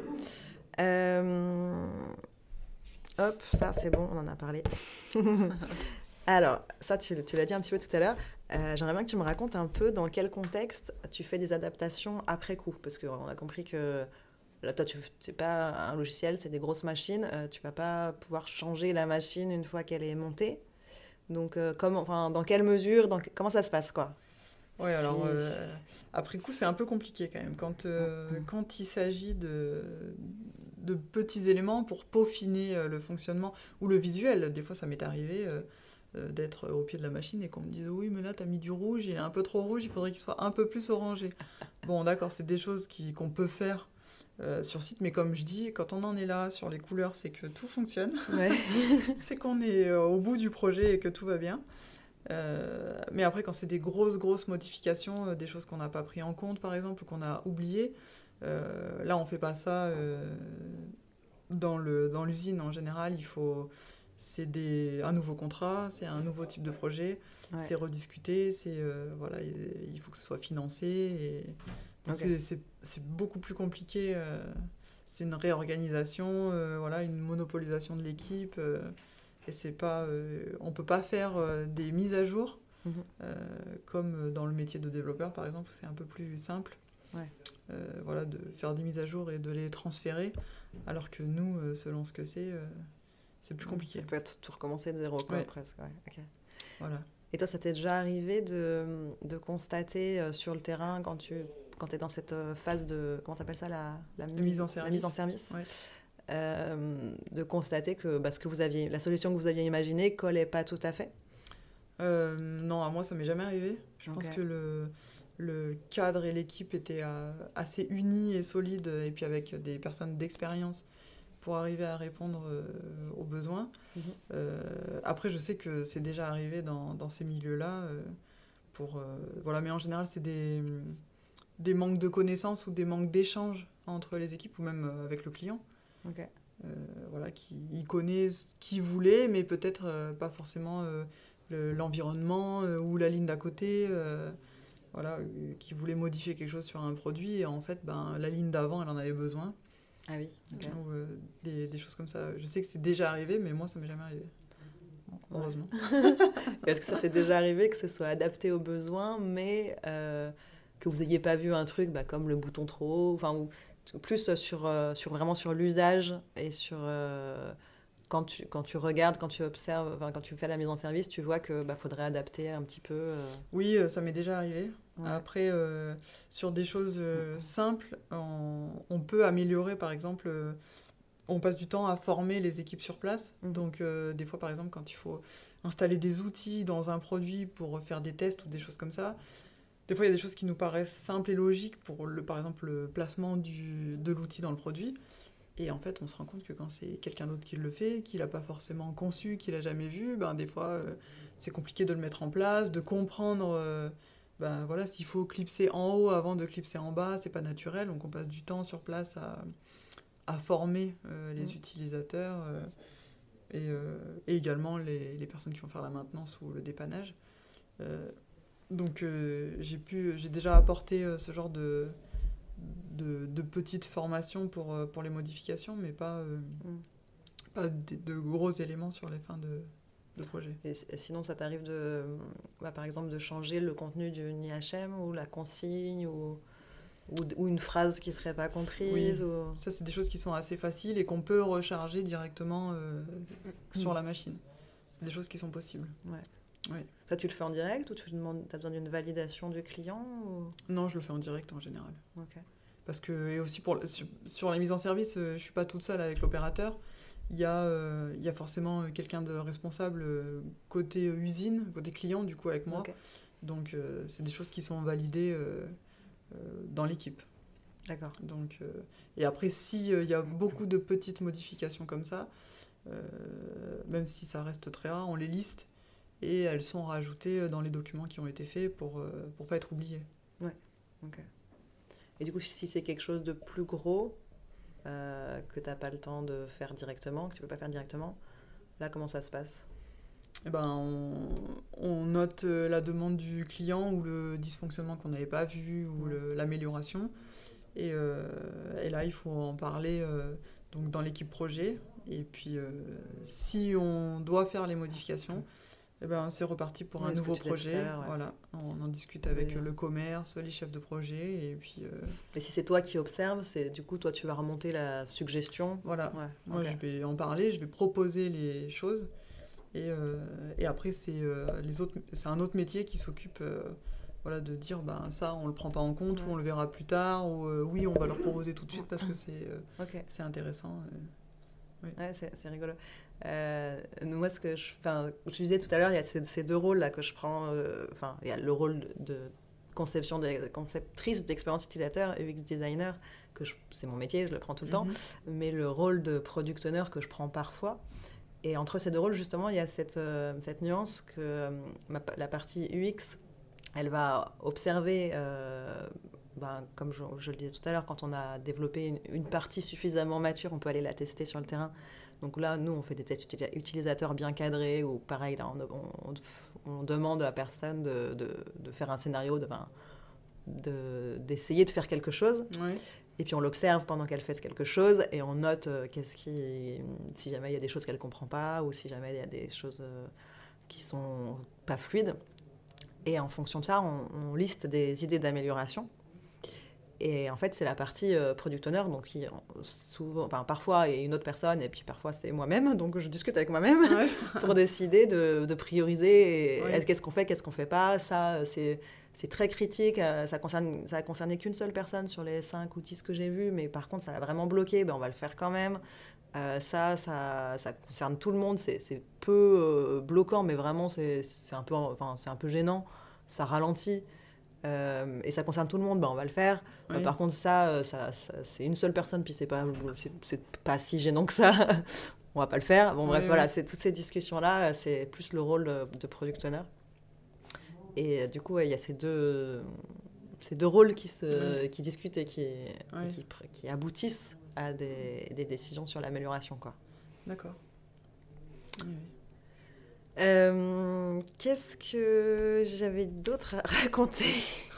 Hop, ça c'est bon, on en a parlé. Alors, ça tu l'as dit un petit peu tout à l'heure. J'aimerais bien que tu me racontes un peu dans quel contexte tu fais des adaptations après coup. Parce qu'on a compris que là, toi, c'est pas un logiciel, c'est des grosses machines. Tu vas pas pouvoir changer la machine une fois qu'elle est montée. Donc, dans quelle mesure, comment ça se passe, quoi? Oui, alors, après coup, c'est un peu compliqué quand même. Quand il s'agit de petits éléments pour peaufiner le fonctionnement ou le visuel. Des fois, ça m'est arrivé d'être au pied de la machine et qu'on me dise « Oui, mais là, t'as mis du rouge, il est un peu trop rouge, il faudrait qu'il soit un peu plus orangé. » Bon, d'accord, c'est des choses qu'on peut faire sur site, mais comme je dis, quand on en est là sur les couleurs, c'est que tout fonctionne. Ouais. C'est qu'on est au bout du projet et que tout va bien. Mais après, quand c'est des grosses modifications, des choses qu'on n'a pas pris en compte, par exemple, ou qu'on a oubliées, Là, on ne fait pas ça dans l'usine. En général, c'est un nouveau contrat, c'est un nouveau type de projet, c'est rediscuté, voilà, il faut que ce soit financé. C'est beaucoup plus compliqué. C'est une réorganisation, voilà, une monopolisation de l'équipe. Et c'est pas, on ne peut pas faire des mises à jour comme dans le métier de développeur, par exemple, où c'est un peu plus simple. Voilà, de faire des mises à jour et de les transférer, alors que nous, selon ce que c'est plus compliqué. Ça peut être tout recommencer de zéro, quoi, presque. Okay. Voilà. Et toi, ça t'est déjà arrivé de constater sur le terrain, quand tu es dans cette phase de... Comment t'appelles ça, la mise en service. La mise en service, de constater que la solution que vous aviez imaginée ne collait pas tout à fait? Non, à moi, ça m'est jamais arrivé. Je pense que le cadre et l'équipe étaient assez unis et solides, et puis avec des personnes d'expérience pour arriver à répondre aux besoins. Après, je sais que c'est déjà arrivé dans ces milieux-là. Voilà, mais en général, c'est des manques de connaissances ou des manques d'échanges entre les équipes ou même avec le client. Voilà, il connaît ce qu'il voulait, mais peut-être pas forcément l'environnement ou la ligne d'à côté. Voilà, qui voulait modifier quelque chose sur un produit, et en fait, la ligne d'avant, elle en avait besoin. Ah oui, Ou, des choses comme ça. Je sais que c'est déjà arrivé, mais moi, ça m'est jamais arrivé. Heureusement. Est-ce que ça t'est déjà arrivé que ce soit adapté aux besoins, mais que vous n'ayez pas vu un truc comme le bouton trop haut, ou plus vraiment sur l'usage et sur... Quand tu regardes, quand tu observes, quand tu fais la mise en service, tu vois que faudrait adapter un petit peu. Oui, ça m'est déjà arrivé. Après, sur des choses simples, on peut améliorer. Par exemple, on passe du temps à former les équipes sur place. Donc, des fois, par exemple, quand il faut installer des outils dans un produit pour faire des tests ou des choses comme ça, des fois, il y a des choses qui nous paraissent simples et logiques pour, par exemple, le placement de l'outil dans le produit. Et en fait, on se rend compte que quand c'est quelqu'un d'autre qui le fait, qu'il n'a pas forcément conçu, qu'il n'a jamais vu, des fois, c'est compliqué de le mettre en place, de comprendre voilà, s'il faut clipser en haut avant de clipser en bas, c'est pas naturel. Donc, on passe du temps sur place à former les utilisateurs et également les personnes qui vont faire la maintenance ou le dépannage. Donc, j'ai déjà apporté ce genre de petites formations pour les modifications, mais pas de gros éléments sur les fins de projet. Et sinon, ça t'arrive par exemple, de changer le contenu d'une IHM ou la consigne ou une phrase qui ne serait pas comprise? Oui. Ça, c'est des choses qui sont assez faciles et qu'on peut recharger directement sur la machine. C'est des choses qui sont possibles. Ouais. Ça, tu le fais en direct ou tu as besoin d'une validation du client Non, je le fais en direct en général. Okay. Parce que, et aussi sur la mise en service, je ne suis pas toute seule avec l'opérateur. Il y a forcément quelqu'un de responsable côté usine, côté client, du coup, avec moi. Okay. Donc, c'est des choses qui sont validées dans l'équipe. D'accord. Donc, et après, s'il y a beaucoup de petites modifications comme ça, même si ça reste très rare, on les liste et elles sont rajoutées dans les documents qui ont été faits pour pas être oubliées. Ouais, ok. Et du coup, si c'est quelque chose de plus gros, que tu n'as pas le temps de faire directement, que tu ne peux pas faire directement, là, comment ça se passe ? On note la demande du client ou le dysfonctionnement qu'on n'avait pas vu ou l'amélioration. Et là, il faut en parler donc dans l'équipe projet. Et puis, si on doit faire les modifications, c'est reparti pour un nouveau projet. Voilà, on en discute avec le commerce, les chefs de projet. Et puis, et si c'est toi qui observes, du coup, toi, tu vas remonter la suggestion. Voilà, moi, je vais en parler, je vais proposer les choses. Et après, c'est un autre métier qui s'occupe de dire ça, on ne le prend pas en compte, ou on le verra plus tard, ou oui, on va leur proposer tout de suite parce que c'est intéressant. Oui. Ouais, c'est rigolo. Moi, ce que je disais tout à l'heure, il y a ces deux rôles là que je prends. Il y a le rôle de conceptrice d'expérience utilisateur, UX designer, c'est mon métier, je le prends tout le temps, mais le rôle de product owner que je prends parfois. Et entre ces deux rôles, justement, il y a cette nuance que la partie UX, elle va observer comme je le disais tout à l'heure, quand on a développé une partie suffisamment mature, on peut aller la tester sur le terrain. Donc là, nous, on fait des tests utilisateurs bien cadrés, ou pareil, là, on demande à personne de faire un scénario, d'essayer de faire quelque chose. Oui. Et puis on l'observe pendant qu'elle fait quelque chose, et on note si jamais il y a des choses qu'elle ne comprend pas, ou si jamais il y a des choses qui ne sont pas fluides. Et en fonction de ça, on liste des idées d'amélioration. Et en fait, c'est la partie product owner, donc parfois il y a une autre personne, et puis parfois c'est moi-même, donc je discute avec moi-même pour décider de prioriser, qu'est-ce qu'on fait pas. Ça, c'est très critique, ça a concerné qu'une seule personne sur les 5 ou 10 que j'ai vus, mais par contre ça l'a vraiment bloqué, on va le faire quand même. Ça concerne tout le monde, c'est peu bloquant, mais vraiment c'est un peu gênant, ça ralentit. Et ça concerne tout le monde, on va le faire. Par contre, ça c'est une seule personne, puis c'est pas si gênant que ça. On va pas le faire. Voilà, c'est toutes ces discussions-là, c'est plus le rôle de product owner. Et du coup, il y a ces deux rôles qui discutent et qui aboutissent à des décisions sur l'amélioration, quoi. D'accord. Oui. Qu'est-ce que j'avais d'autre à raconter?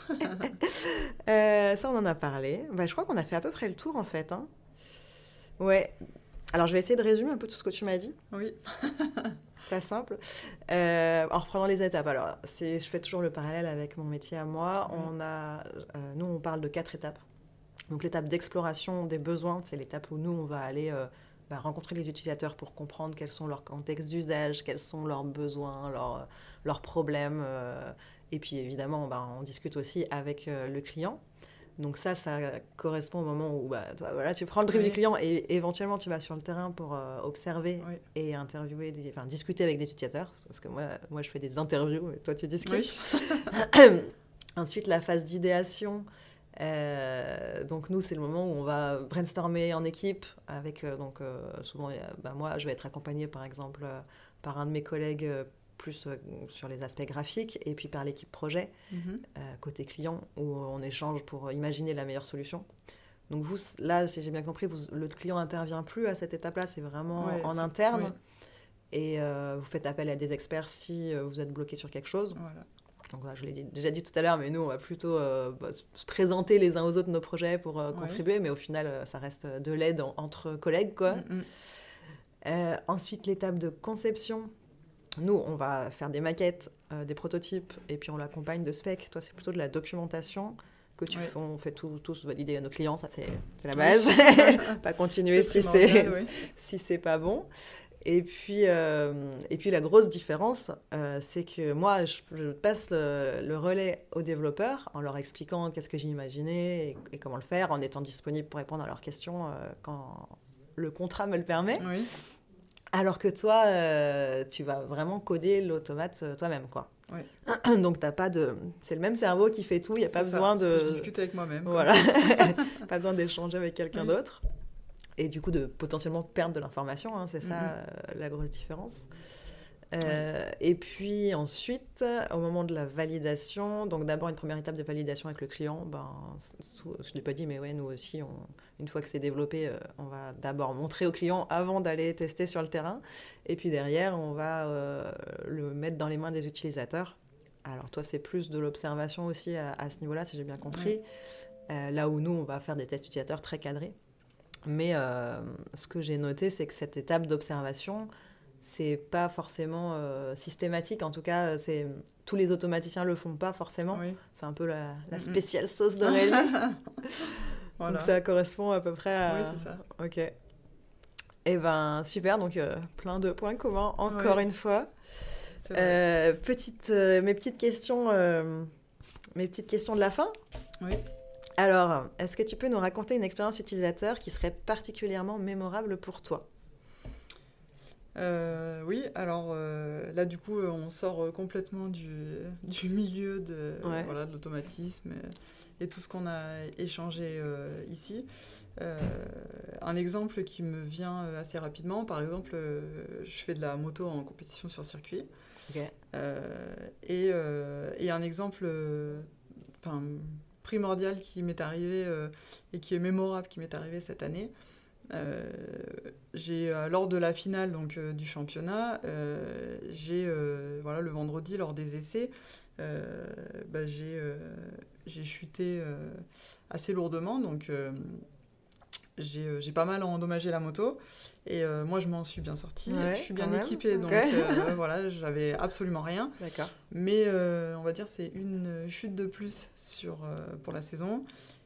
Ça, on en a parlé. Je crois qu'on a fait à peu près le tour, en fait. Hein. Ouais. Alors, je vais essayer de résumer un peu tout ce que tu m'as dit. Oui. Pas simple. En reprenant les étapes. Alors, je fais toujours le parallèle avec mon métier à moi. Nous, on parle de 4 étapes. Donc, l'étape d'exploration des besoins, c'est l'étape où nous, on va aller... rencontrer les utilisateurs pour comprendre quels sont leurs contextes d'usage, quels sont leurs besoins, leurs problèmes. Et puis évidemment, on discute aussi avec le client. Donc ça correspond au moment où tu prends le brief du client et éventuellement tu vas sur le terrain pour observer et interviewer, discuter avec des utilisateurs. Parce que moi je fais des interviews et toi tu discutes. Oui. Ensuite, la phase d'idéation. Donc nous, c'est le moment où on va brainstormer en équipe avec souvent moi je vais être accompagnée par exemple par un de mes collègues plus sur les aspects graphiques, et puis par l'équipe projet côté client, où on échange pour imaginer la meilleure solution. Donc vous, là, si j'ai bien compris, le client n'intervient plus à cette étape-là, c'est vraiment en interne, et vous faites appel à des experts si vous êtes bloqué sur quelque chose. Voilà. Donc je l'ai déjà dit tout à l'heure, mais nous, on va plutôt se présenter les uns aux autres nos projets pour contribuer, mais au final, ça reste de l'aide entre collègues, quoi. Ensuite, l'étape de conception. Nous, on va faire des maquettes, des prototypes, et puis on l'accompagne de specs. Toi, c'est plutôt de la documentation que on fait tous valider à nos clients, ça c'est la base. Pas continuer si c'est pas bon. Et puis la grosse différence, c'est que moi, je passe le relais aux développeurs en leur expliquant qu'est-ce que j'ai imaginé et comment le faire, en étant disponible pour répondre à leurs questions quand le contrat me le permet. Oui. Alors que toi, tu vas vraiment coder l'automate toi-même, quoi. Oui. Donc, t'as pas de... C'est le même cerveau qui fait tout, il n'y a pas besoin de... Je discute avec moi-même. Voilà. Pas besoin d'échanger avec quelqu'un d'autre. Et du coup, de potentiellement perdre de l'information, c'est ça la grosse différence. Et puis ensuite, au moment de la validation, donc d'abord une première étape de validation avec le client, je ne l'ai pas dit, mais nous aussi, une fois que c'est développé, on va d'abord montrer au client avant d'aller tester sur le terrain. Et puis derrière, on va le mettre dans les mains des utilisateurs. Alors toi, c'est plus de l'observation aussi à ce niveau-là, si j'ai bien compris. Là où nous, on va faire des tests utilisateurs très cadrés. Mais ce que j'ai noté, c'est que cette étape d'observation, c'est pas forcément systématique. En tout cas, tous les automaticiens le font pas forcément. Oui. C'est un peu la spéciale sauce d'Aurélie. Voilà. Donc ça correspond à peu près à... Oui, c'est ça. Ok. Eh ben, super. Donc, plein de points communs, encore une fois. Mes petites questions de la fin. Oui. Alors, est-ce que tu peux nous raconter une expérience utilisateur qui serait particulièrement mémorable pour toi ? Oui, alors là du coup on sort complètement du milieu de l'automatisme et tout ce qu'on a échangé ici. Un exemple qui me vient assez rapidement, par exemple, je fais de la moto en compétition sur circuit. Okay. Et un exemple primordial qui m'est arrivé et qui est mémorable qui m'est arrivé cette année. Lors de la finale donc, du championnat, le vendredi, lors des essais, j'ai chuté assez lourdement, donc j'ai pas mal endommagé la moto. Et moi, je m'en suis bien sortie. Ouais, je suis bien quand équipée, même. donc Ok. voilà, j'avais absolument rien. D'accord. Mais on va dire c'est une chute de plus pour la saison.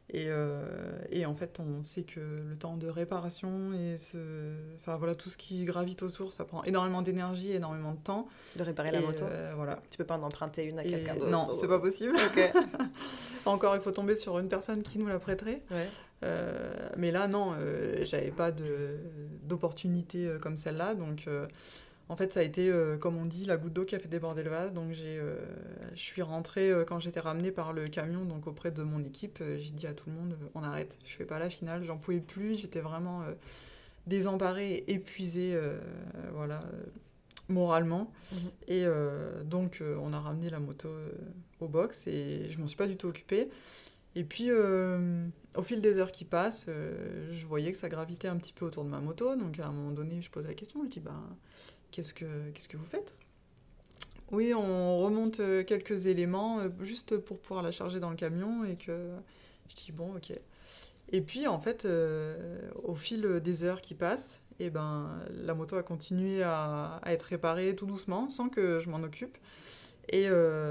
Et en fait, on sait que le temps de réparation enfin, voilà, tout ce qui gravite autour, ça prend énormément d'énergie, énormément de temps. De réparer la moto. Voilà. Tu peux pas en emprunter une à quelqu'un d'autre. Non, c'est pas possible. Ok. Encore, il faut tomber sur une personne qui nous la prêterait. Ouais. Mais là, non, j'avais pas d'opportunité comme celle-là. Donc, en fait, ça a été, comme on dit, la goutte d'eau qui a fait déborder le vase. Donc, je suis rentrée quand j'étais ramenée par le camion donc auprès de mon équipe. J'ai dit à tout le monde, on arrête, je fais pas la finale, j'en pouvais plus. J'étais vraiment désemparée et épuisée, voilà, moralement. Et donc, on a ramené la moto au box et je m'en suis pas du tout occupée. Et puis, au fil des heures qui passent, je voyais que ça gravitait un petit peu autour de ma moto. Donc, à un moment donné, je pose la question. Je dis, qu'est-ce que vous faites ? Oui, on remonte quelques éléments juste pour pouvoir la charger dans le camion. Et que je dis, bon, ok. Et puis, en fait, au fil des heures qui passent, la moto a continué à être réparée tout doucement, sans que je m'en occupe. Et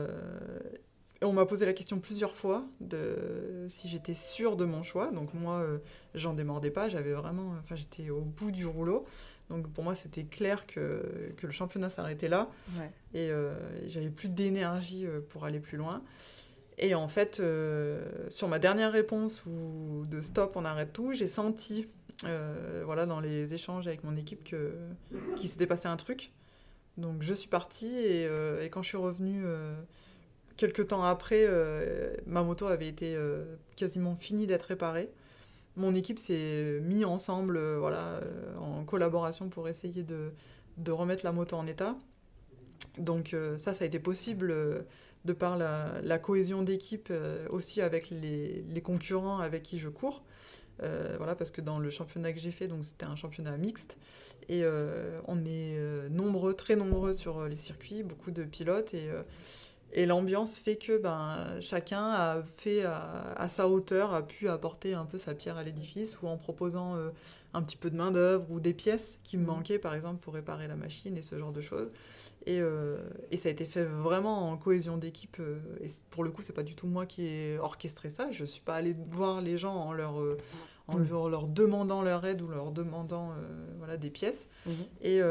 on m'a posé la question plusieurs fois de si j'étais sûre de mon choix. Donc moi, j'en démordais pas. J'étais au bout du rouleau. Donc pour moi, c'était clair que le championnat s'arrêtait là. Ouais. Et j'avais plus d'énergie pour aller plus loin. Et en fait, sur ma dernière réponse ou de stop, on arrête tout, j'ai senti, dans les échanges avec mon équipe qu'il s'était passé un truc. Donc je suis partie et quand je suis revenue quelques temps après, ma moto avait été quasiment finie d'être réparée. Mon équipe s'est mis ensemble en collaboration pour essayer de remettre la moto en état. Donc ça a été possible de par la cohésion d'équipe aussi avec les concurrents avec qui je cours. Parce que dans le championnat que j'ai fait, donc c'était un championnat mixte, et on est nombreux, très nombreux sur les circuits, beaucoup de pilotes, et l'ambiance fait que chacun a fait à sa hauteur, a pu apporter un peu sa pierre à l'édifice, ou en proposant un petit peu de main-d'œuvre ou des pièces qui me manquaient, par exemple, pour réparer la machine et ce genre de choses. Et ça a été fait vraiment en cohésion d'équipe. Et pour le coup, c'est pas du tout moi qui ai orchestré ça. Je suis pas allée voir les gens en leur demandant leur aide ou leur demandant des pièces. Et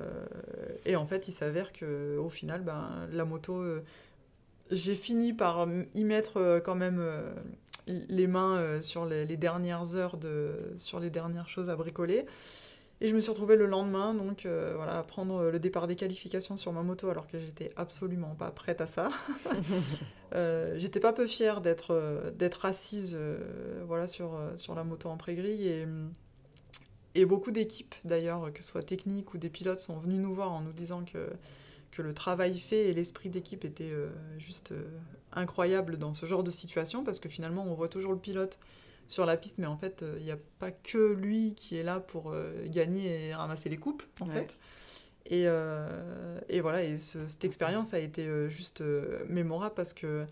en fait, il s'avère qu'au final, la moto, j'ai fini par y mettre quand même les mains sur les dernières heures, sur les dernières choses à bricoler. Et je me suis retrouvée le lendemain, donc à prendre le départ des qualifications sur ma moto, alors que j'étais absolument pas prête à ça. J'étais pas peu fière d'être assise sur la moto en pré-grille. Et beaucoup d'équipes, d'ailleurs, que ce soit techniques ou des pilotes, sont venus nous voir en nous disant que le travail fait et l'esprit d'équipe était juste incroyable dans ce genre de situation, parce que finalement, on voit toujours le pilote sur la piste, mais en fait, il n'y a pas que lui qui est là pour gagner et ramasser les coupes, en fait. Et voilà, et cette expérience a été juste mémorable, parce que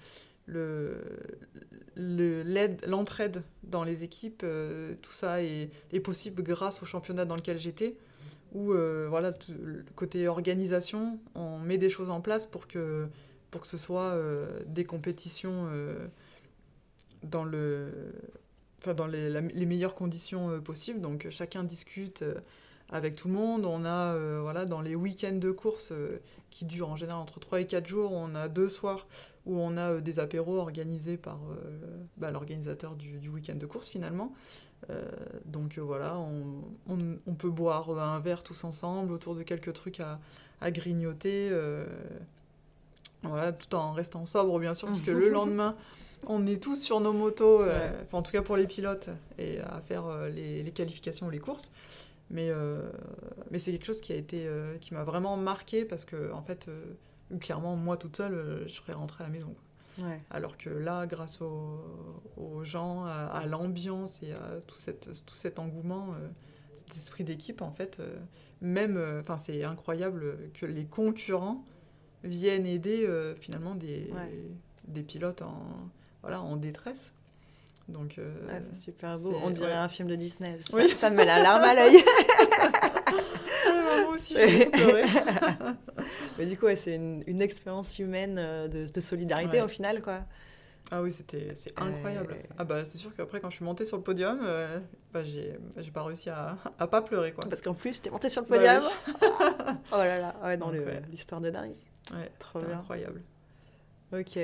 l'entraide dans les équipes, tout ça est possible grâce au championnat dans lequel j'étais, où le côté organisation, on met des choses en place pour que ce soit des compétitions dans les meilleures conditions possibles. Donc chacun discute avec tout le monde. On a dans les week-ends de course qui durent en général entre 3 et 4 jours, on a 2 soirs où on a des apéros organisés par l'organisateur du week-end de course finalement. Donc on peut boire un verre tous ensemble autour de quelques trucs à grignoter, tout en restant sobre bien sûr, parce que le lendemain on est tous sur nos motos, en tout cas pour les pilotes, et à faire les qualifications ou les courses. Mais c'est quelque chose qui m'a vraiment marqué, parce que en fait, clairement, moi toute seule, je serais rentrée à la maison, quoi. Ouais. Alors que là, grâce aux gens, à l'ambiance et à tout cet engouement, cet esprit d'équipe, en fait, c'est incroyable que les concurrents viennent aider finalement des pilotes en détresse. Donc, c'est super beau. On dirait un film de Disney. Oui. Ça me met la larme à l'œil. Moi aussi, j'ai pleuré. Mais du coup, c'est une expérience humaine de solidarité au final, quoi. Ah oui, c'est incroyable. C'est sûr qu'après, quand je suis montée sur le podium, j'ai pas réussi à pas pleurer, quoi. Parce qu'en plus, t'es montée sur le podium. Oui. Oh là là, dans l'histoire de dingue. Ouais, c'était incroyable. Ok,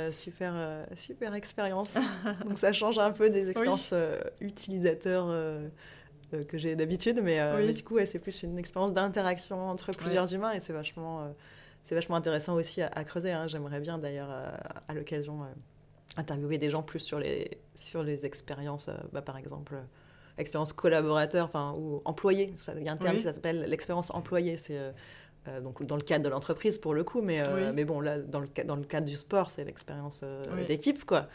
super expérience. Donc ça change un peu des expériences utilisateurs que j'ai d'habitude, mais du coup, c'est plus une expérience d'interaction entre plusieurs humains et c'est vachement intéressant aussi à creuser. Hein. J'aimerais bien d'ailleurs, à l'occasion, interviewer des gens plus sur les expériences, par exemple, expérience collaborateur ou employé. Il y a un terme qui s'appelle l'expérience employée. C'est donc dans le cadre de l'entreprise pour le coup, mais bon, là, dans le cadre du sport, c'est l'expérience d'équipe, quoi.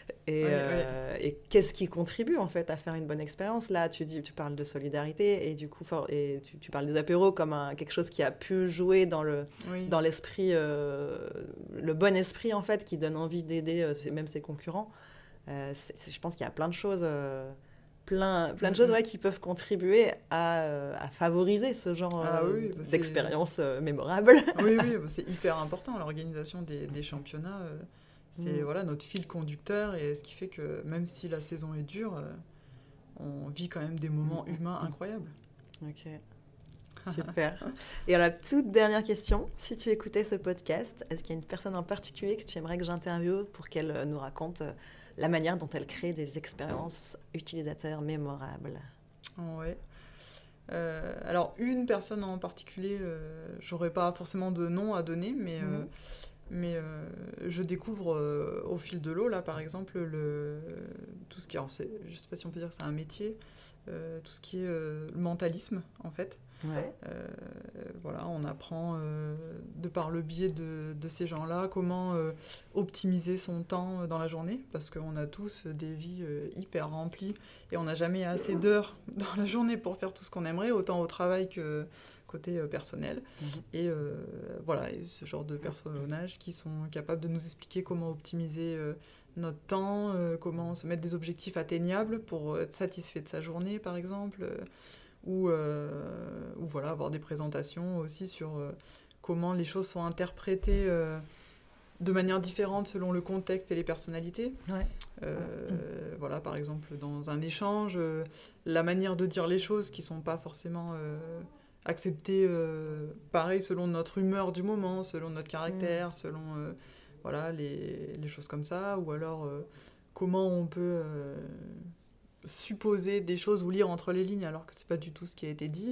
Et qu'est-ce qui contribue, en fait, à faire une bonne expérience? Là, tu parles de solidarité, et du coup, tu parles des apéros comme quelque chose qui a pu jouer dans l'esprit, le bon esprit, en fait, qui donne envie d'aider même ses concurrents. Je pense qu'il y a plein de choses... plein de choses qui peuvent contribuer à favoriser ce genre d'expérience mémorable. Oui, c'est hyper important. L'organisation des championnats, c'est notre fil conducteur et ce qui fait que même si la saison est dure, on vit quand même des moments humains incroyables. Ok, super. Et alors, la toute dernière question, si tu écoutais ce podcast, est-ce qu'il y a une personne en particulier que tu aimerais que j'interviewe pour qu'elle nous raconte la manière dont elle crée des expériences utilisateurs mémorables? Ouais. Alors, une personne en particulier, j'aurais pas forcément de nom à donner, mais je découvre au fil de l'eau, là, par exemple, tout ce qui est... Alors, je sais pas si on peut dire que c'est un métier, tout ce qui est le mentalisme, en fait. Ouais. On apprend de par le biais de ces gens-là comment optimiser son temps dans la journée, parce qu'on a tous des vies hyper remplies et on n'a jamais assez d'heures dans la journée pour faire tout ce qu'on aimerait, autant au travail que côté personnel. Et ce genre de personnages qui sont capables de nous expliquer comment optimiser notre temps, comment se mettre des objectifs atteignables pour être satisfait de sa journée, par exemple. Ou avoir des présentations aussi sur comment les choses sont interprétées de manière différente selon le contexte et les personnalités. Par exemple, dans un échange, la manière de dire les choses qui ne sont pas forcément acceptées pareil selon notre humeur du moment, selon notre caractère, selon les choses comme ça, ou alors comment on peut... supposer des choses ou lire entre les lignes alors que c'est pas du tout ce qui a été dit.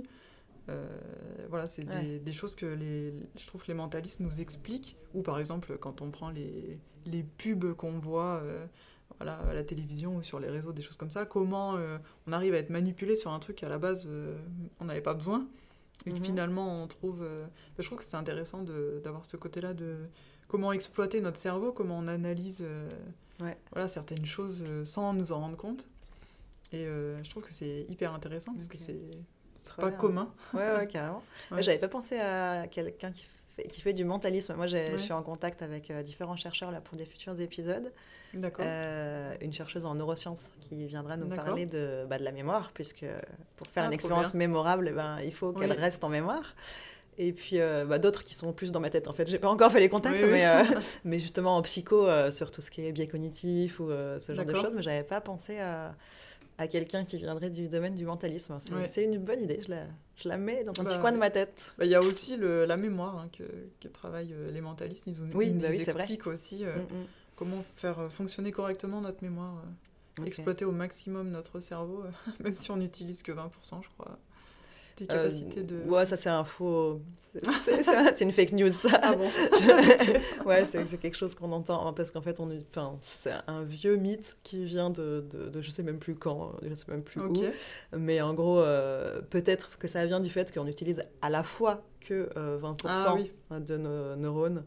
C'est des choses que je trouve que les mentalistes nous expliquent, ou par exemple quand on prend les pubs qu'on voit à la télévision ou sur les réseaux, des choses comme ça, comment on arrive à être manipulé sur un truc qu'à la base on n'avait pas besoin et que finalement on trouve... je trouve que c'est intéressant d'avoir ce côté-là de comment exploiter notre cerveau, comment on analyse certaines choses sans nous en rendre compte. Et je trouve que c'est hyper intéressant parce que c'est pas commun. Ouais, carrément. Ouais. J'avais pas pensé à quelqu'un qui fait du mentalisme. Moi, je suis en contact avec différents chercheurs là, pour des futurs épisodes. D'accord. Une chercheuse en neurosciences qui viendra nous parler de la mémoire, puisque pour faire une expérience mémorable, il faut qu'elle reste en mémoire. Et puis d'autres qui sont plus dans ma tête. En fait, j'ai pas encore fait les contacts, mais justement en psycho, sur tout ce qui est biais cognitif ou ce genre de choses. Mais j'avais pas pensé à quelqu'un qui viendrait du domaine du mentalisme. C'est une bonne idée, je la mets dans un petit coin de ma tête. Il y a aussi la mémoire que travaillent les mentalistes. Ils expliquent aussi comment faire fonctionner correctement notre mémoire, exploiter au maximum notre cerveau, même si on n'utilise que 20%, je crois. Des capacités de... Ouais, ça c'est un faux... C'est une fake news, ça. Ah bon? C'est quelque chose qu'on entend, parce qu'en fait, c'est un vieux mythe qui vient de je sais même plus quand, je sais même plus où. Mais en gros, peut-être que ça vient du fait qu'on utilise à la fois que 20% de nos neurones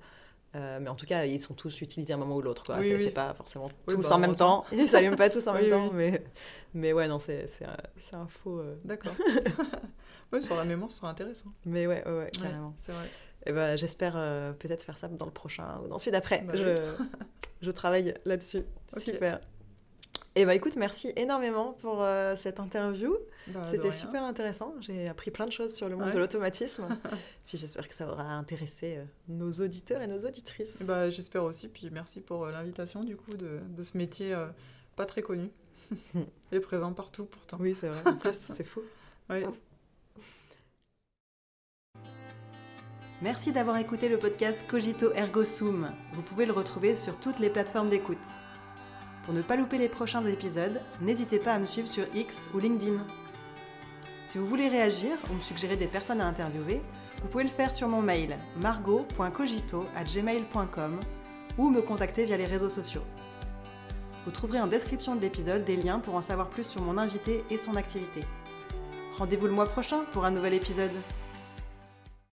Mais en tout cas, ils sont tous utilisés à un moment ou l'autre, quoi. Oui, oui. C'est pas forcément Oui, tous bah, en même temps. Ils s'allument pas tous en même Oui, temps. oui. Mais ouais, non, c'est un faux... D'accord. Oui, sur la mémoire, ce sera intéressant. Mais ouais, carrément. Ouais, c'est vrai. Et ben, j'espère peut-être faire ça dans le prochain ou dans celui d'après. Bah Je travaille là-dessus. Ok. Super. Et bah écoute, merci énormément pour cette interview. Bah, de C'était rien. super intéressant. J'ai appris plein de choses sur le monde Ouais. de l'automatisme. Puis j'espère que ça aura intéressé nos auditeurs et nos auditrices. Bah, j'espère aussi. Puis merci pour l'invitation, du coup, de ce métier pas très connu. Et présent partout, pourtant. Oui, c'est vrai. En plus, c'est fou. Oui. Merci d'avoir écouté le podcast Cogito Ergo Sum. Vous pouvez le retrouver sur toutes les plateformes d'écoute. Pour ne pas louper les prochains épisodes, n'hésitez pas à me suivre sur X ou LinkedIn. Si vous voulez réagir ou me suggérer des personnes à interviewer, vous pouvez le faire sur mon mail margot.cogito@gmail.com ou me contacter via les réseaux sociaux. Vous trouverez en description de l'épisode des liens pour en savoir plus sur mon invité et son activité. Rendez-vous le mois prochain pour un nouvel épisode.